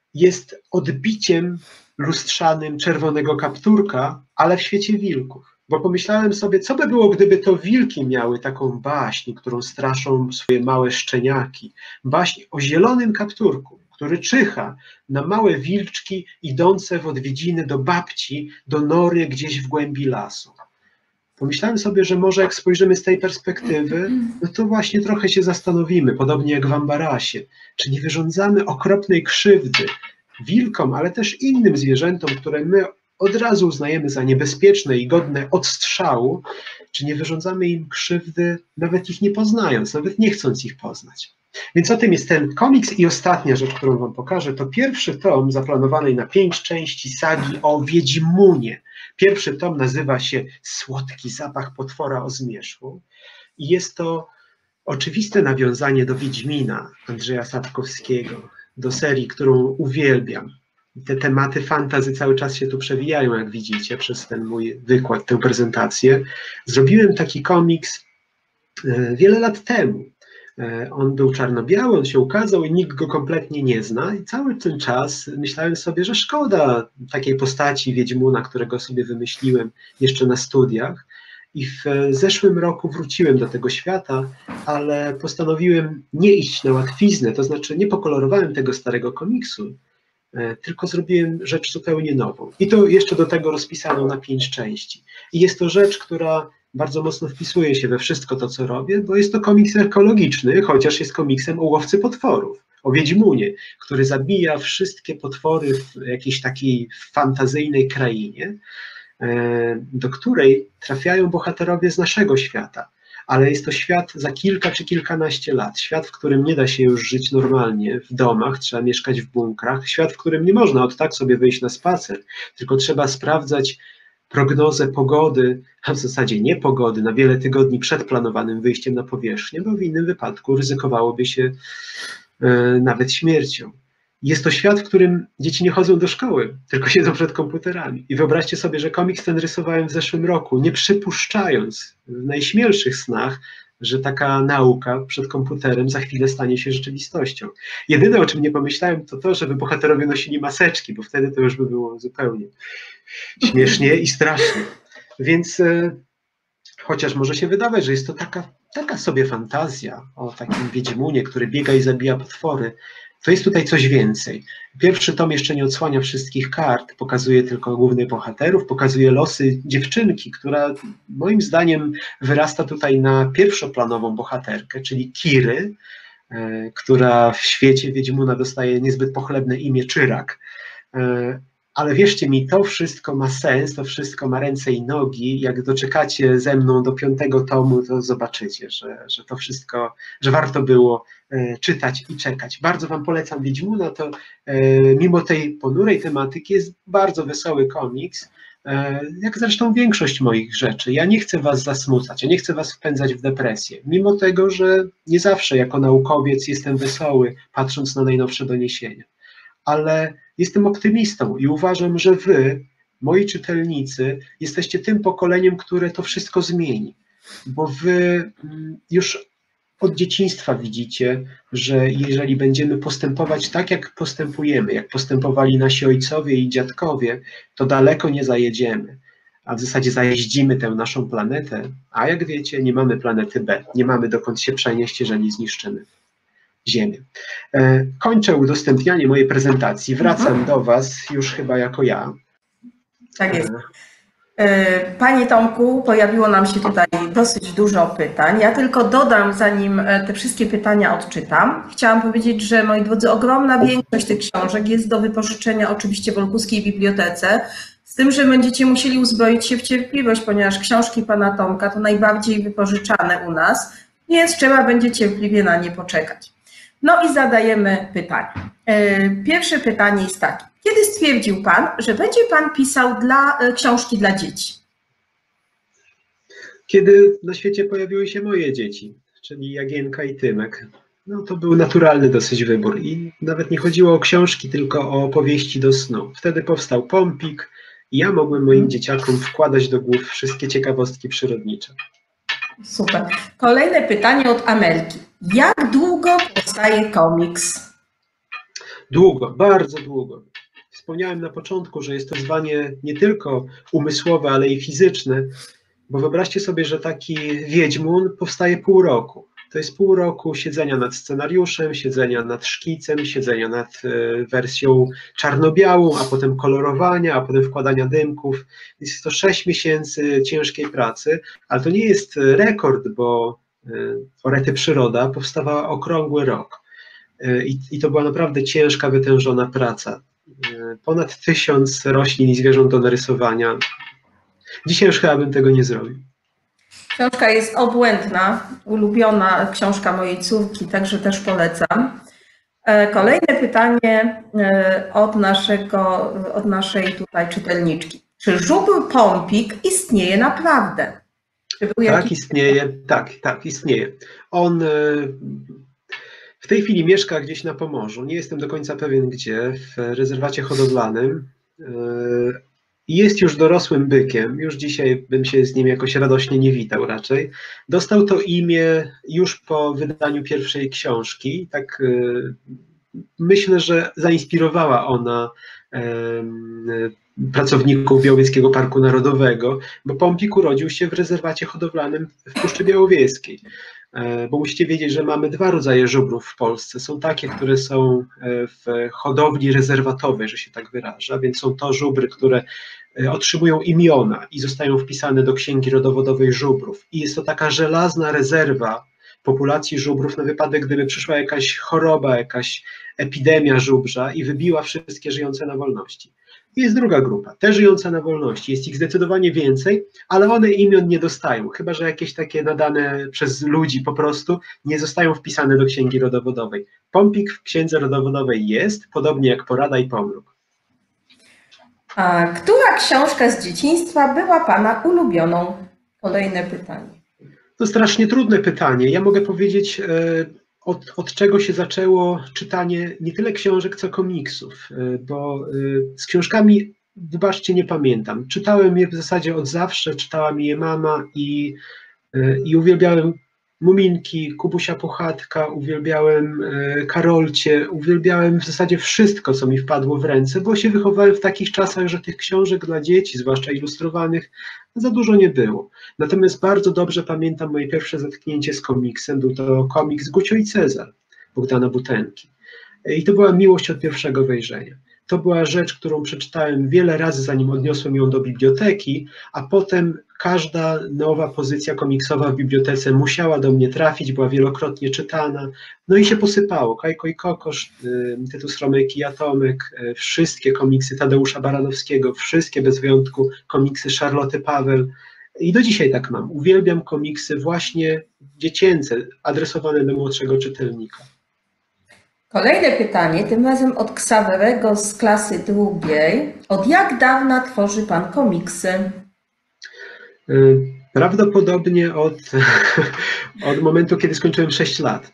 jest odbiciem lustrzanym czerwonego kapturka, ale w świecie wilków. Bo pomyślałem sobie, co by było, gdyby to wilki miały taką baśń, którą straszą swoje małe szczeniaki. Baśń o zielonym kapturku, który czyha na małe wilczki idące w odwiedziny do babci, do nory gdzieś w głębi lasu. Pomyślałem sobie, że może jak spojrzymy z tej perspektywy, no to właśnie trochę się zastanowimy, podobnie jak w Ambarasie, czy nie wyrządzamy okropnej krzywdy wilkom, ale też innym zwierzętom, które my od razu uznajemy za niebezpieczne i godne odstrzału, czy nie wyrządzamy im krzywdy, nawet ich nie poznając, nawet nie chcąc ich poznać. Więc o tym jest ten komiks i ostatnia rzecz, którą wam pokażę, to pierwszy tom zaplanowanej na 5 części sagi o Wiedźmunie. Pierwszy tom nazywa się Słodki zapach potwora o zmierzchu i jest to oczywiste nawiązanie do Wiedźmina Andrzeja Sapkowskiego, do serii, którą uwielbiam. Te tematy fantasy cały czas się tu przewijają, jak widzicie, przez ten mój wykład, tę prezentację. Zrobiłem taki komiks wiele lat temu. On był czarno-biały, on się ukazał i nikt go kompletnie nie zna i cały ten czas myślałem sobie, że szkoda takiej postaci Wiedźmuna, którego sobie wymyśliłem jeszcze na studiach. I w zeszłym roku wróciłem do tego świata, ale postanowiłem nie iść na łatwiznę, to znaczy nie pokolorowałem tego starego komiksu, tylko zrobiłem rzecz zupełnie nową. I to jeszcze do tego rozpisano na 5 części. I jest to rzecz, która bardzo mocno wpisuje się we wszystko to, co robię, bo jest to komiks ekologiczny, chociaż jest komiksem o łowcy potworów, o Wiedźmunie, który zabija wszystkie potwory w jakiejś takiej fantazyjnej krainie, do której trafiają bohaterowie z naszego świata. Ale jest to świat za kilka czy kilkanaście lat. Świat, w którym nie da się już żyć normalnie w domach, trzeba mieszkać w bunkrach. Świat, w którym nie można od tak sobie wyjść na spacer, tylko trzeba sprawdzać prognozę pogody, a w zasadzie niepogody, na wiele tygodni przed planowanym wyjściem na powierzchnię, bo w innym wypadku ryzykowałoby się nawet śmiercią. Jest to świat, w którym dzieci nie chodzą do szkoły, tylko siedzą przed komputerami. I wyobraźcie sobie, że komiks ten rysowałem w zeszłym roku, nie przypuszczając w najśmielszych snach, że taka nauka przed komputerem za chwilę stanie się rzeczywistością. Jedyne, o czym nie pomyślałem, to to, żeby bohaterowie nosili maseczki, bo wtedy to już by było zupełnie śmiesznie i strasznie. Więc chociaż może się wydawać, że jest to taka sobie fantazja o takim Wiedźmunie, który biega i zabija potwory, to jest tutaj coś więcej. Pierwszy tom jeszcze nie odsłania wszystkich kart, pokazuje tylko głównych bohaterów, pokazuje losy dziewczynki, która moim zdaniem wyrasta tutaj na pierwszoplanową bohaterkę, czyli Kiry, która w świecie Wiedźmuna dostaje niezbyt pochlebne imię Czyrak. Ale wierzcie mi, to wszystko ma sens, to wszystko ma ręce i nogi. Jak doczekacie ze mną do 5. tomu, to zobaczycie, że to wszystko, że warto było czytać i czekać. Bardzo wam polecam Wiedźmuna, to mimo tej ponurej tematyki jest bardzo wesoły komiks, jak zresztą większość moich rzeczy. Ja nie chcę was zasmucać, ja nie chcę was wpędzać w depresję, mimo tego, że nie zawsze jako naukowiec jestem wesoły, patrząc na najnowsze doniesienia. Ale jestem optymistą i uważam, że wy, moi czytelnicy, jesteście tym pokoleniem, które to wszystko zmieni, bo wy już od dzieciństwa widzicie, że jeżeli będziemy postępować tak, jak postępujemy, jak postępowali nasi ojcowie i dziadkowie, to daleko nie zajedziemy, a w zasadzie zajeździmy tę naszą planetę, a jak wiecie, nie mamy planety B, nie mamy dokąd się przenieść, jeżeli zniszczymy Ziemię. Kończę udostępnianie mojej prezentacji. Wracam do was już chyba jako ja. Tak jest. Panie Tomku, pojawiło nam się tutaj dosyć dużo pytań. Ja tylko dodam, zanim te wszystkie pytania odczytam. Chciałam powiedzieć, że moi drodzy, ogromna większość tych książek jest do wypożyczenia oczywiście w Olkuskiej Bibliotece, z tym, że będziecie musieli uzbroić się w cierpliwość, ponieważ książki pana Tomka to najbardziej wypożyczane u nas, więc trzeba będzie cierpliwie na nie poczekać. No i zadajemy pytanie. Pierwsze pytanie jest takie. Kiedy stwierdził pan, że będzie pan pisał książki dla dzieci? Kiedy na świecie pojawiły się moje dzieci, czyli Jagienka i Tymek. No to był naturalny dosyć wybór i nawet nie chodziło o książki, tylko o opowieści do snu. Wtedy powstał Pompik i ja mogłem moim dzieciakom wkładać do głów wszystkie ciekawostki przyrodnicze. Super. Kolejne pytanie od Amelki. Jak długo powstaje komiks? Długo, bardzo długo. Wspomniałem na początku, że jest to wyzwanie nie tylko umysłowe, ale i fizyczne, bo wyobraźcie sobie, że taki Wiedźmun powstaje pół roku. To jest pół roku siedzenia nad scenariuszem, siedzenia nad szkicem, siedzenia nad wersją czarno-białą, a potem kolorowania, a potem wkładania dymków. Jest to 6 miesięcy ciężkiej pracy, ale to nie jest rekord, bo Orety Przyroda powstawała okrągły rok. I to była naprawdę ciężka, wytężona praca. Ponad 1000 roślin i zwierząt do narysowania. Dzisiaj już chyba bym tego nie zrobił. Książka jest obłędna, ulubiona książka mojej córki, także też polecam. Kolejne pytanie od naszej tutaj czytelniczki. Czy żubr Pompik istnieje naprawdę? Tak, istnieje. Tak, istnieje. On w tej chwili mieszka gdzieś na Pomorzu. Nie jestem do końca pewien gdzie, w rezerwacie hodowlanym. Jest już dorosłym bykiem, już dzisiaj bym się z nim jakoś radośnie nie witał raczej. Dostał to imię już po wydaniu pierwszej książki. Tak myślę, że zainspirowała ona pracowników Białowieskiego Parku Narodowego, bo Pompik urodził się w rezerwacie hodowlanym w Puszczy Białowieskiej. Bo musicie wiedzieć, że mamy dwa rodzaje żubrów w Polsce. Są takie, które są w hodowli rezerwatowej, że się tak wyraża, więc są to żubry, które otrzymują imiona i zostają wpisane do księgi rodowodowej żubrów. I jest to taka żelazna rezerwa populacji żubrów na wypadek, gdyby przyszła jakaś choroba, jakaś epidemia żubrza i wybiła wszystkie żyjące na wolności. Jest druga grupa, te żyjące na wolności. Jest ich zdecydowanie więcej, ale one imion nie dostają, chyba że jakieś takie nadane przez ludzi po prostu nie zostają wpisane do księgi rodowodowej. Pompik w księdze rodowodowej jest, podobnie jak Porada i Pomruk. A która książka z dzieciństwa była Pana ulubioną? Kolejne pytanie. To strasznie trudne pytanie. Ja mogę powiedzieć, od czego się zaczęło czytanie nie tyle książek, co komiksów, bo z książkami, wybaczcie, nie pamiętam. Czytałem je w zasadzie od zawsze, czytała mi je mama i uwielbiałem Muminki, Kubusia Puchatka, uwielbiałem Karolcie, uwielbiałem w zasadzie wszystko, co mi wpadło w ręce, bo się wychowałem w takich czasach, że tych książek dla dzieci, zwłaszcza ilustrowanych, za dużo nie było. Natomiast bardzo dobrze pamiętam moje pierwsze zetknięcie z komiksem. Był to komiks Gucio i Cezar Bogdana Butenki. I to była miłość od pierwszego wejrzenia. To była rzecz, którą przeczytałem wiele razy, zanim odniosłem ją do biblioteki, a potem każda nowa pozycja komiksowa w bibliotece musiała do mnie trafić, była wielokrotnie czytana, no i się posypało. Kajko i Kokosz, Tytus Romek i Atomek, wszystkie komiksy Tadeusza Baranowskiego, wszystkie bez wyjątku komiksy Charlotte Paweł. I do dzisiaj tak mam. Uwielbiam komiksy właśnie dziecięce, adresowane do młodszego czytelnika. Kolejne pytanie, tym razem od Ksawerego z klasy drugiej. Od jak dawna tworzy Pan komiksy? Prawdopodobnie od momentu, kiedy skończyłem 6 lat.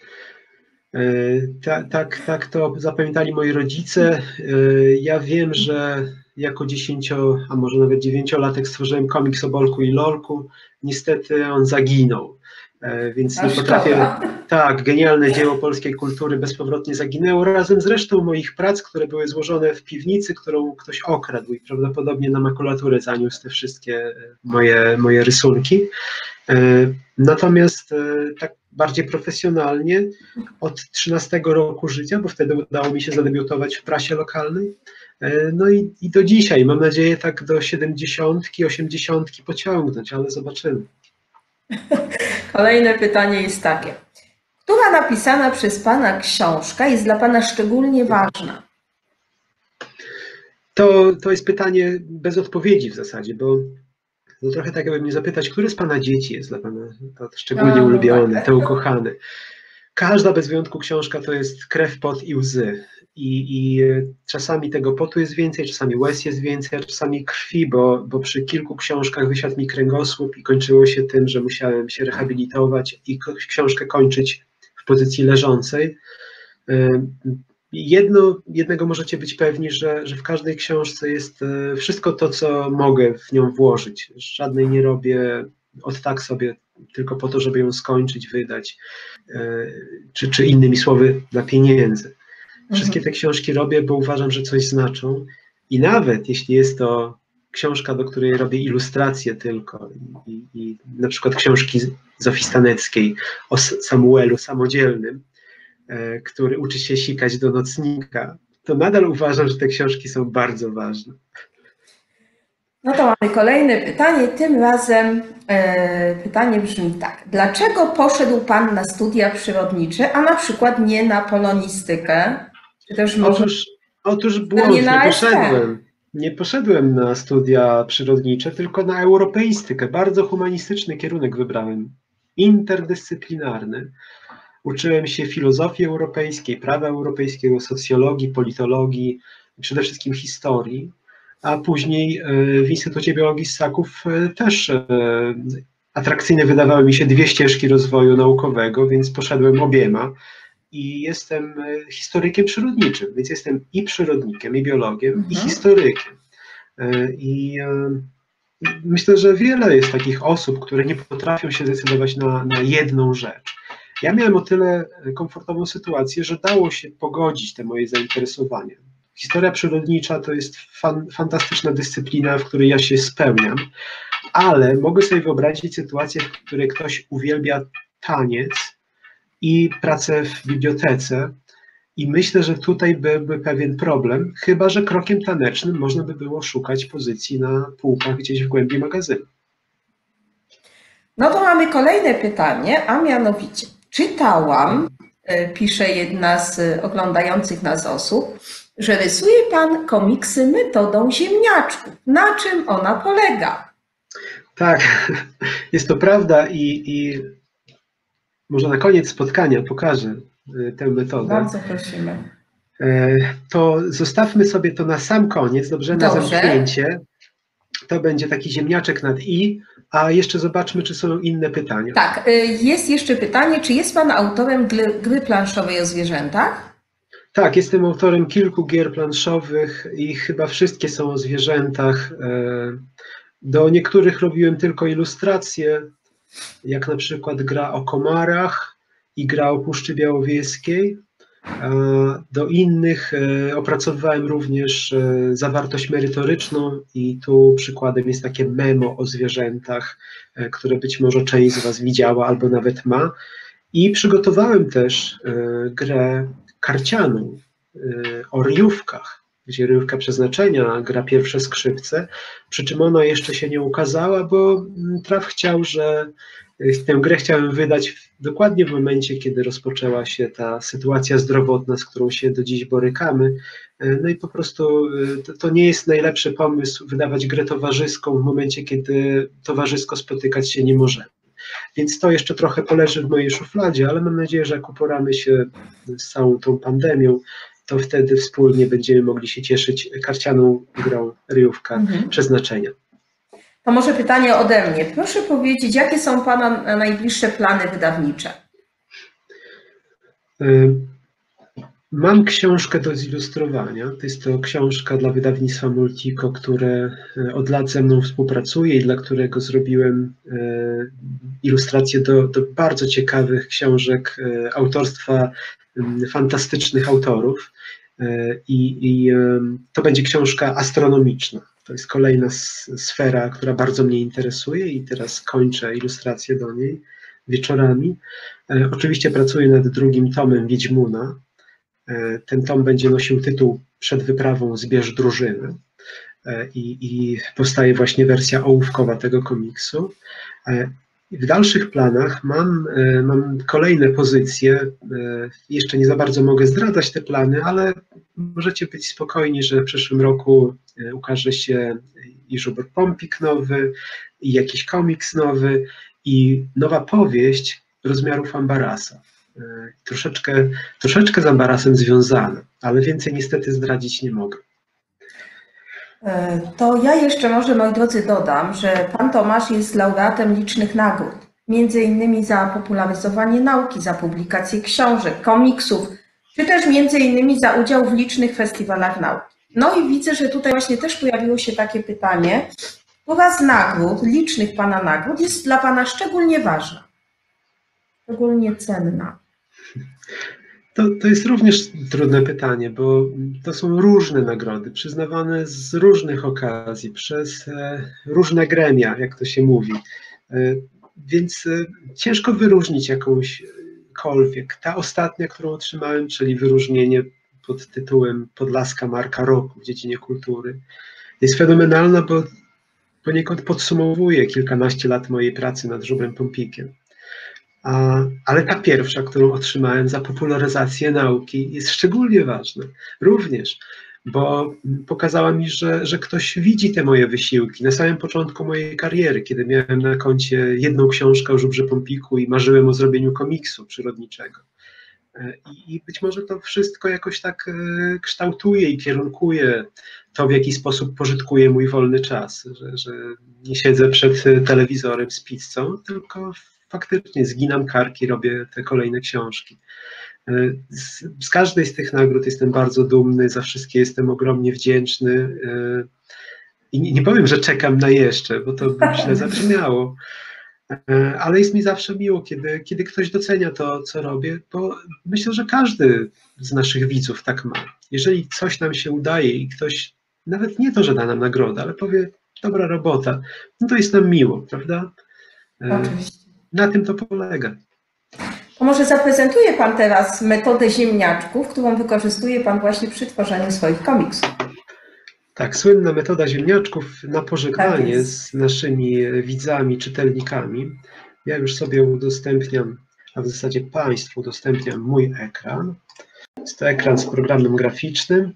Tak to zapamiętali moi rodzice. Ja wiem, że jako 10, a może nawet 9-latek stworzyłem komiks o Bolku i Lolku. Niestety on zaginął, więc nie potrafię... Tak, genialne dzieło polskiej kultury bezpowrotnie zaginęło razem z resztą moich prac, które były złożone w piwnicy, którą ktoś okradł i prawdopodobnie na makulaturę zaniósł te wszystkie moje rysunki. Natomiast tak bardziej profesjonalnie od 13 roku życia, bo wtedy udało mi się zadebiutować w prasie lokalnej. No i do dzisiaj, mam nadzieję, tak do 70, 80 pociągnąć, ale zobaczymy. Kolejne pytanie jest takie. Która napisana przez Pana książka jest dla Pana szczególnie ważna? To jest pytanie bez odpowiedzi w zasadzie, bo to trochę tak, jakby mnie zapytać, które z Pana dzieci jest dla Pana to szczególnie ulubione, to ukochane. Każda bez wyjątku książka to jest krew, pot i łzy. I czasami tego potu jest więcej, czasami łez jest więcej, a czasami krwi, bo przy kilku książkach wysiadł mi kręgosłup i kończyło się tym, że musiałem się rehabilitować i książkę kończyć w pozycji leżącej. Jednego możecie być pewni, że w każdej książce jest wszystko to, co mogę w nią włożyć. Żadnej nie robię od tak sobie, tylko po to, żeby ją skończyć, wydać, czy innymi słowy, dla pieniędzy. Wszystkie te książki robię, bo uważam, że coś znaczą. I nawet jeśli jest to książka, do której robię ilustracje tylko i na przykład książki Zofii Staneckiej o Samuelu Samodzielnym, który uczy się sikać do nocnika, to nadal uważam, że te książki są bardzo ważne. No to mamy kolejne pytanie. Tym razem pytanie brzmi tak. Dlaczego poszedł Pan na studia przyrodnicze, a na przykład nie na polonistykę? Czy też może... Otóż błąd, nie poszedłem na studia przyrodnicze, tylko na europeistykę. Bardzo humanistyczny kierunek wybrałem, interdyscyplinarny. Uczyłem się filozofii europejskiej, prawa europejskiego, socjologii, politologii, przede wszystkim historii, a później w Instytucie Biologii Ssaków też atrakcyjne wydawały mi się dwie ścieżki rozwoju naukowego, więc poszedłem obiema i jestem historykiem przyrodniczym, więc jestem i przyrodnikiem, i biologiem, i historykiem. I myślę, że wiele jest takich osób, które nie potrafią się zdecydować na jedną rzecz. Ja miałem o tyle komfortową sytuację, że dało się pogodzić te moje zainteresowania. Historia przyrodnicza to jest fantastyczna dyscyplina, w której ja się spełniam, ale mogę sobie wyobrazić sytuację, w której ktoś uwielbia taniec i pracę w bibliotece i myślę, że tutaj byłby pewien problem, chyba że krokiem tanecznym można by było szukać pozycji na półkach gdzieś w głębi magazynu. No to mamy kolejne pytanie, a mianowicie czytałam, pisze jedna z oglądających nas osób, że rysuje Pan komiksy metodą ziemniaczków. Na czym ona polega? Tak, jest to prawda i może na koniec spotkania pokażę tę metodę. Bardzo prosimy. To zostawmy sobie to na sam koniec, dobrze? Na zamknięcie. To będzie taki ziemniaczek nad i, a jeszcze zobaczmy, czy są inne pytania. Tak, jest jeszcze pytanie, czy jest Pan autorem gry planszowej o zwierzętach? Tak, jestem autorem kilku gier planszowych i chyba wszystkie są o zwierzętach. Do niektórych robiłem tylko ilustracje, jak na przykład gra o komarach i gra o Puszczy Białowieskiej. Do innych opracowywałem również zawartość merytoryczną i tu przykładem jest takie memo o zwierzętach, które być może część z Was widziała albo nawet ma. I przygotowałem też grę karcianą o ryjówkach, gdzie ryjówka przeznaczenia gra pierwsze skrzypce, przy czym ona jeszcze się nie ukazała, bo Traf chciał, że tę grę chciałem wydać dokładnie w momencie, kiedy rozpoczęła się ta sytuacja zdrowotna, z którą się do dziś borykamy. No i po prostu to nie jest najlepszy pomysł wydawać grę towarzyską w momencie, kiedy towarzysko spotykać się nie możemy. Więc to jeszcze trochę poleży w mojej szufladzie, ale mam nadzieję, że jak uporamy się z całą tą pandemią, to wtedy wspólnie będziemy mogli się cieszyć karcianą grą Ryjówka Przeznaczenia. To może pytanie ode mnie. Proszę powiedzieć, jakie są Pana najbliższe plany wydawnicze? Mam książkę do zilustrowania. To jest to książka dla wydawnictwa Multico, które od lat ze mną współpracuje i dla którego zrobiłem ilustracje do bardzo ciekawych książek autorstwa fantastycznych autorów. I to będzie książka astronomiczna. To jest kolejna sfera, która bardzo mnie interesuje i teraz kończę ilustrację do niej wieczorami. Oczywiście pracuję nad drugim tomem Wiedźmuna. Ten tom będzie nosił tytuł Przed wyprawą zbierz drużynę i powstaje właśnie wersja ołówkowa tego komiksu. W dalszych planach mam kolejne pozycje. Jeszcze nie za bardzo mogę zdradzać te plany, ale możecie być spokojni, że w przyszłym roku ukaże się i Żubr Pompik nowy, i jakiś komiks nowy, i nowa powieść rozmiarów Ambarasa. Troszeczkę z Ambarasem związana, ale więcej niestety zdradzić nie mogę. To ja jeszcze może, moi drodzy, dodam, że Pan Tomasz jest laureatem licznych nagród, między innymi za popularyzowanie nauki, za publikację książek, komiksów, czy też między innymi za udział w licznych festiwalach nauki. No i widzę, że tutaj właśnie też pojawiło się takie pytanie, która z nagród, licznych Pana nagród jest dla Pana szczególnie ważna, szczególnie cenna? To jest również trudne pytanie, bo to są różne nagrody, przyznawane z różnych okazji, przez różne gremia, jak to się mówi. Więc ciężko wyróżnić jakąśkolwiek. Ta ostatnia, którą otrzymałem, czyli wyróżnienie pod tytułem Podlaska Marka Roku w dziedzinie kultury, jest fenomenalna, bo poniekąd podsumowuje kilkanaście lat mojej pracy nad Żubrem Pompikiem. Ale ta pierwsza, którą otrzymałem za popularyzację nauki, jest szczególnie ważna. Również, bo pokazała mi, że ktoś widzi te moje wysiłki. Na samym początku mojej kariery, kiedy miałem na koncie jedną książkę o Żubrze Pompiku i marzyłem o zrobieniu komiksu przyrodniczego. I być może to wszystko jakoś tak kształtuje i kierunkuje to, w jaki sposób pożytkuję mój wolny czas, że nie siedzę przed telewizorem z pizzą, tylko faktycznie zginam karki, robię te kolejne książki. Z każdej z tych nagród jestem bardzo dumny, za wszystkie jestem ogromnie wdzięczny i nie powiem, że czekam na jeszcze, bo to by źle zabrzmiało, ale jest mi zawsze miło, kiedy ktoś docenia to, co robię, bo myślę, że każdy z naszych widzów tak ma. Jeżeli coś nam się udaje i ktoś, nawet nie to, że da nam nagrodę, ale powie, dobra robota, no to jest nam miło, prawda? Oczywiście. Na tym to polega. To może zaprezentuje Pan teraz metodę ziemniaczków, którą wykorzystuje Pan właśnie przy tworzeniu swoich komiksów. Tak, słynna metoda ziemniaczków na pożegnanie z naszymi widzami, czytelnikami. Ja już sobie udostępniam, a w zasadzie Państwu udostępniam mój ekran. Jest to ekran z programem graficznym,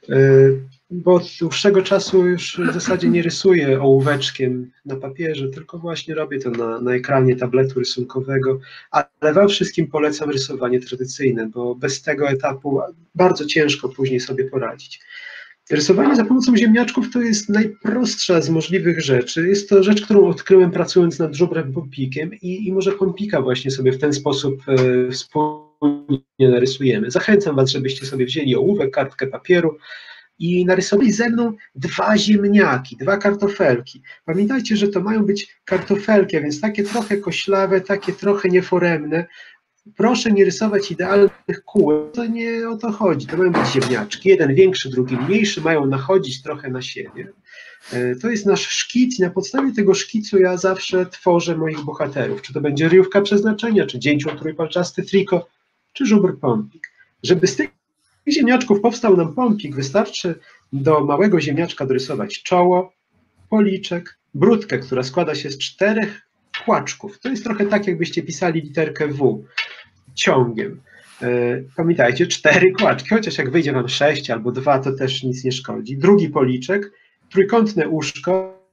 bo od dłuższego czasu już w zasadzie nie rysuję ołóweczkiem na papierze, tylko właśnie robię to na ekranie tabletu rysunkowego, ale Wam wszystkim polecam rysowanie tradycyjne, bo bez tego etapu bardzo ciężko później sobie poradzić. Rysowanie za pomocą ziemniaczków to jest najprostsza z możliwych rzeczy. Jest to rzecz, którą odkryłem pracując nad Żubrem Pompikiem i może Pompika właśnie sobie w ten sposób wspólnie narysujemy. Zachęcam Was, żebyście sobie wzięli ołówek, kartkę papieru i narysowali ze mną 2 ziemniaki, 2 kartofelki. Pamiętajcie, że to mają być kartofelki, a więc takie trochę koślawe, takie trochę nieforemne. Proszę nie rysować idealnych kółek, to nie o to chodzi. To mają być ziemniaczki, jeden większy, drugi mniejszy, mają nachodzić trochę na siebie. To jest nasz szkic i na podstawie tego szkicu ja zawsze tworzę moich bohaterów. Czy to będzie ryjówka przeznaczenia, czy dzięcioł trójpalczasty triko, czy żubr Pompik. Żeby z tych ziemniaczków powstał nam Pompik, wystarczy do małego ziemniaczka dorysować czoło, policzek, bródkę, która składa się z 4 kłaczków. To jest trochę tak, jakbyście pisali literkę W ciągiem. Pamiętajcie, 4 kłaczki, chociaż jak wyjdzie Wam 6 albo 2, to też nic nie szkodzi. Drugi policzek, trójkątne uszko,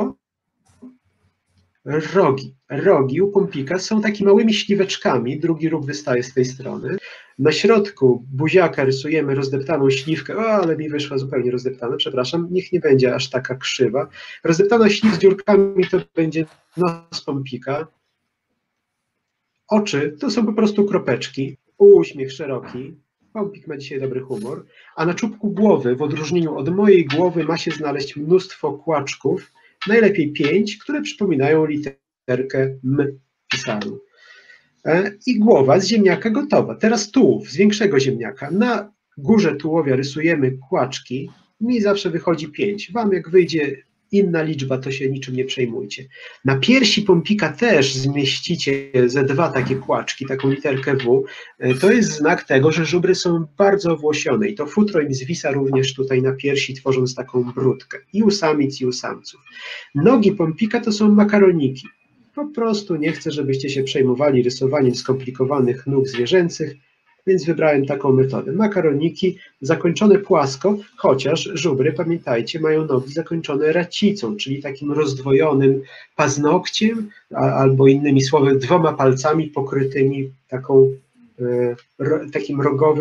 rogi. Rogi u Pompika są takimi małymi śliweczkami, drugi róg wystaje z tej strony. Na środku buziaka rysujemy rozdeptaną śliwkę, ale mi wyszła zupełnie rozdeptana, przepraszam, niech nie będzie aż taka krzywa. Rozdeptana śliw z dziurkami to będzie nos Pompika. Oczy to są po prostu kropeczki, uśmiech szeroki, Pompik ma dzisiaj dobry humor, a na czubku głowy, w odróżnieniu od mojej głowy, ma się znaleźć mnóstwo kłaczków, najlepiej 5, które przypominają literkę M pisaną. I głowa z ziemniaka gotowa. Teraz tułów z większego ziemniaka. Na górze tułowia rysujemy kłaczki. Mi zawsze wychodzi 5. Wam jak wyjdzie inna liczba, to się niczym nie przejmujcie. Na piersi Pompika też zmieścicie ze 2 takie kłaczki, taką literkę W. To jest znak tego, że żubry są bardzo owłosione i to futro im zwisa również tutaj na piersi, tworząc taką bródkę. I u samic, i u samców. Nogi Pompika to są makaroniki. Po prostu nie chcę, żebyście się przejmowali rysowaniem skomplikowanych nóg zwierzęcych, więc wybrałem taką metodę. Makaroniki zakończone płasko, chociaż żubry, pamiętajcie, mają nogi zakończone racicą, czyli takim rozdwojonym paznokciem, albo innymi słowy 2 palcami pokrytymi takim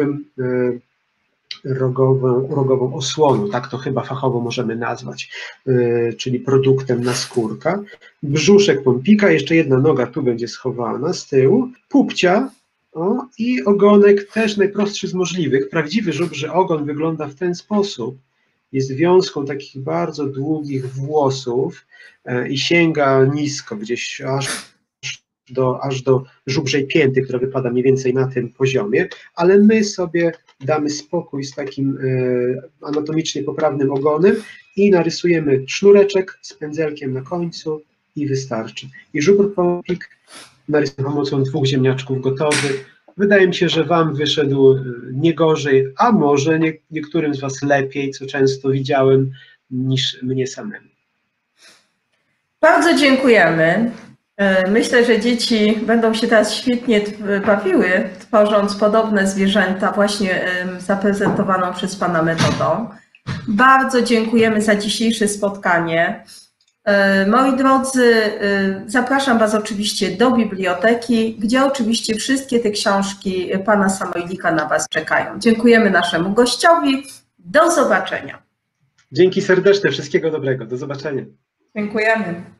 rogową osłoną, tak to chyba fachowo możemy nazwać, czyli produktem naskórka. Brzuszek Pompika, jeszcze jedna noga tu będzie schowana z tyłu, pupcia, i ogonek też najprostszy z możliwych. Prawdziwy żubrzy ogon wygląda w ten sposób. Jest wiązką takich bardzo długich włosów i sięga nisko, gdzieś aż aż do żubrzej pięty, która wypada mniej więcej na tym poziomie, ale my sobie damy spokój z takim anatomicznie poprawnym ogonem i narysujemy sznureczek z pędzelkiem na końcu i wystarczy. I żubr popik narysuję pomocą 2 ziemniaczków gotowych. Wydaje mi się, że Wam wyszedł nie gorzej, a może niektórym z Was lepiej, co często widziałem, niż mnie samemu. Bardzo dziękujemy. Myślę, że dzieci będą się teraz świetnie bawiły, tworząc podobne zwierzęta właśnie zaprezentowaną przez Pana metodą. Bardzo dziękujemy za dzisiejsze spotkanie. Moi drodzy, zapraszam Was oczywiście do biblioteki, gdzie oczywiście wszystkie te książki Pana Samoilika na Was czekają. Dziękujemy naszemu gościowi. Do zobaczenia. Dzięki serdeczne, wszystkiego dobrego. Do zobaczenia. Dziękujemy.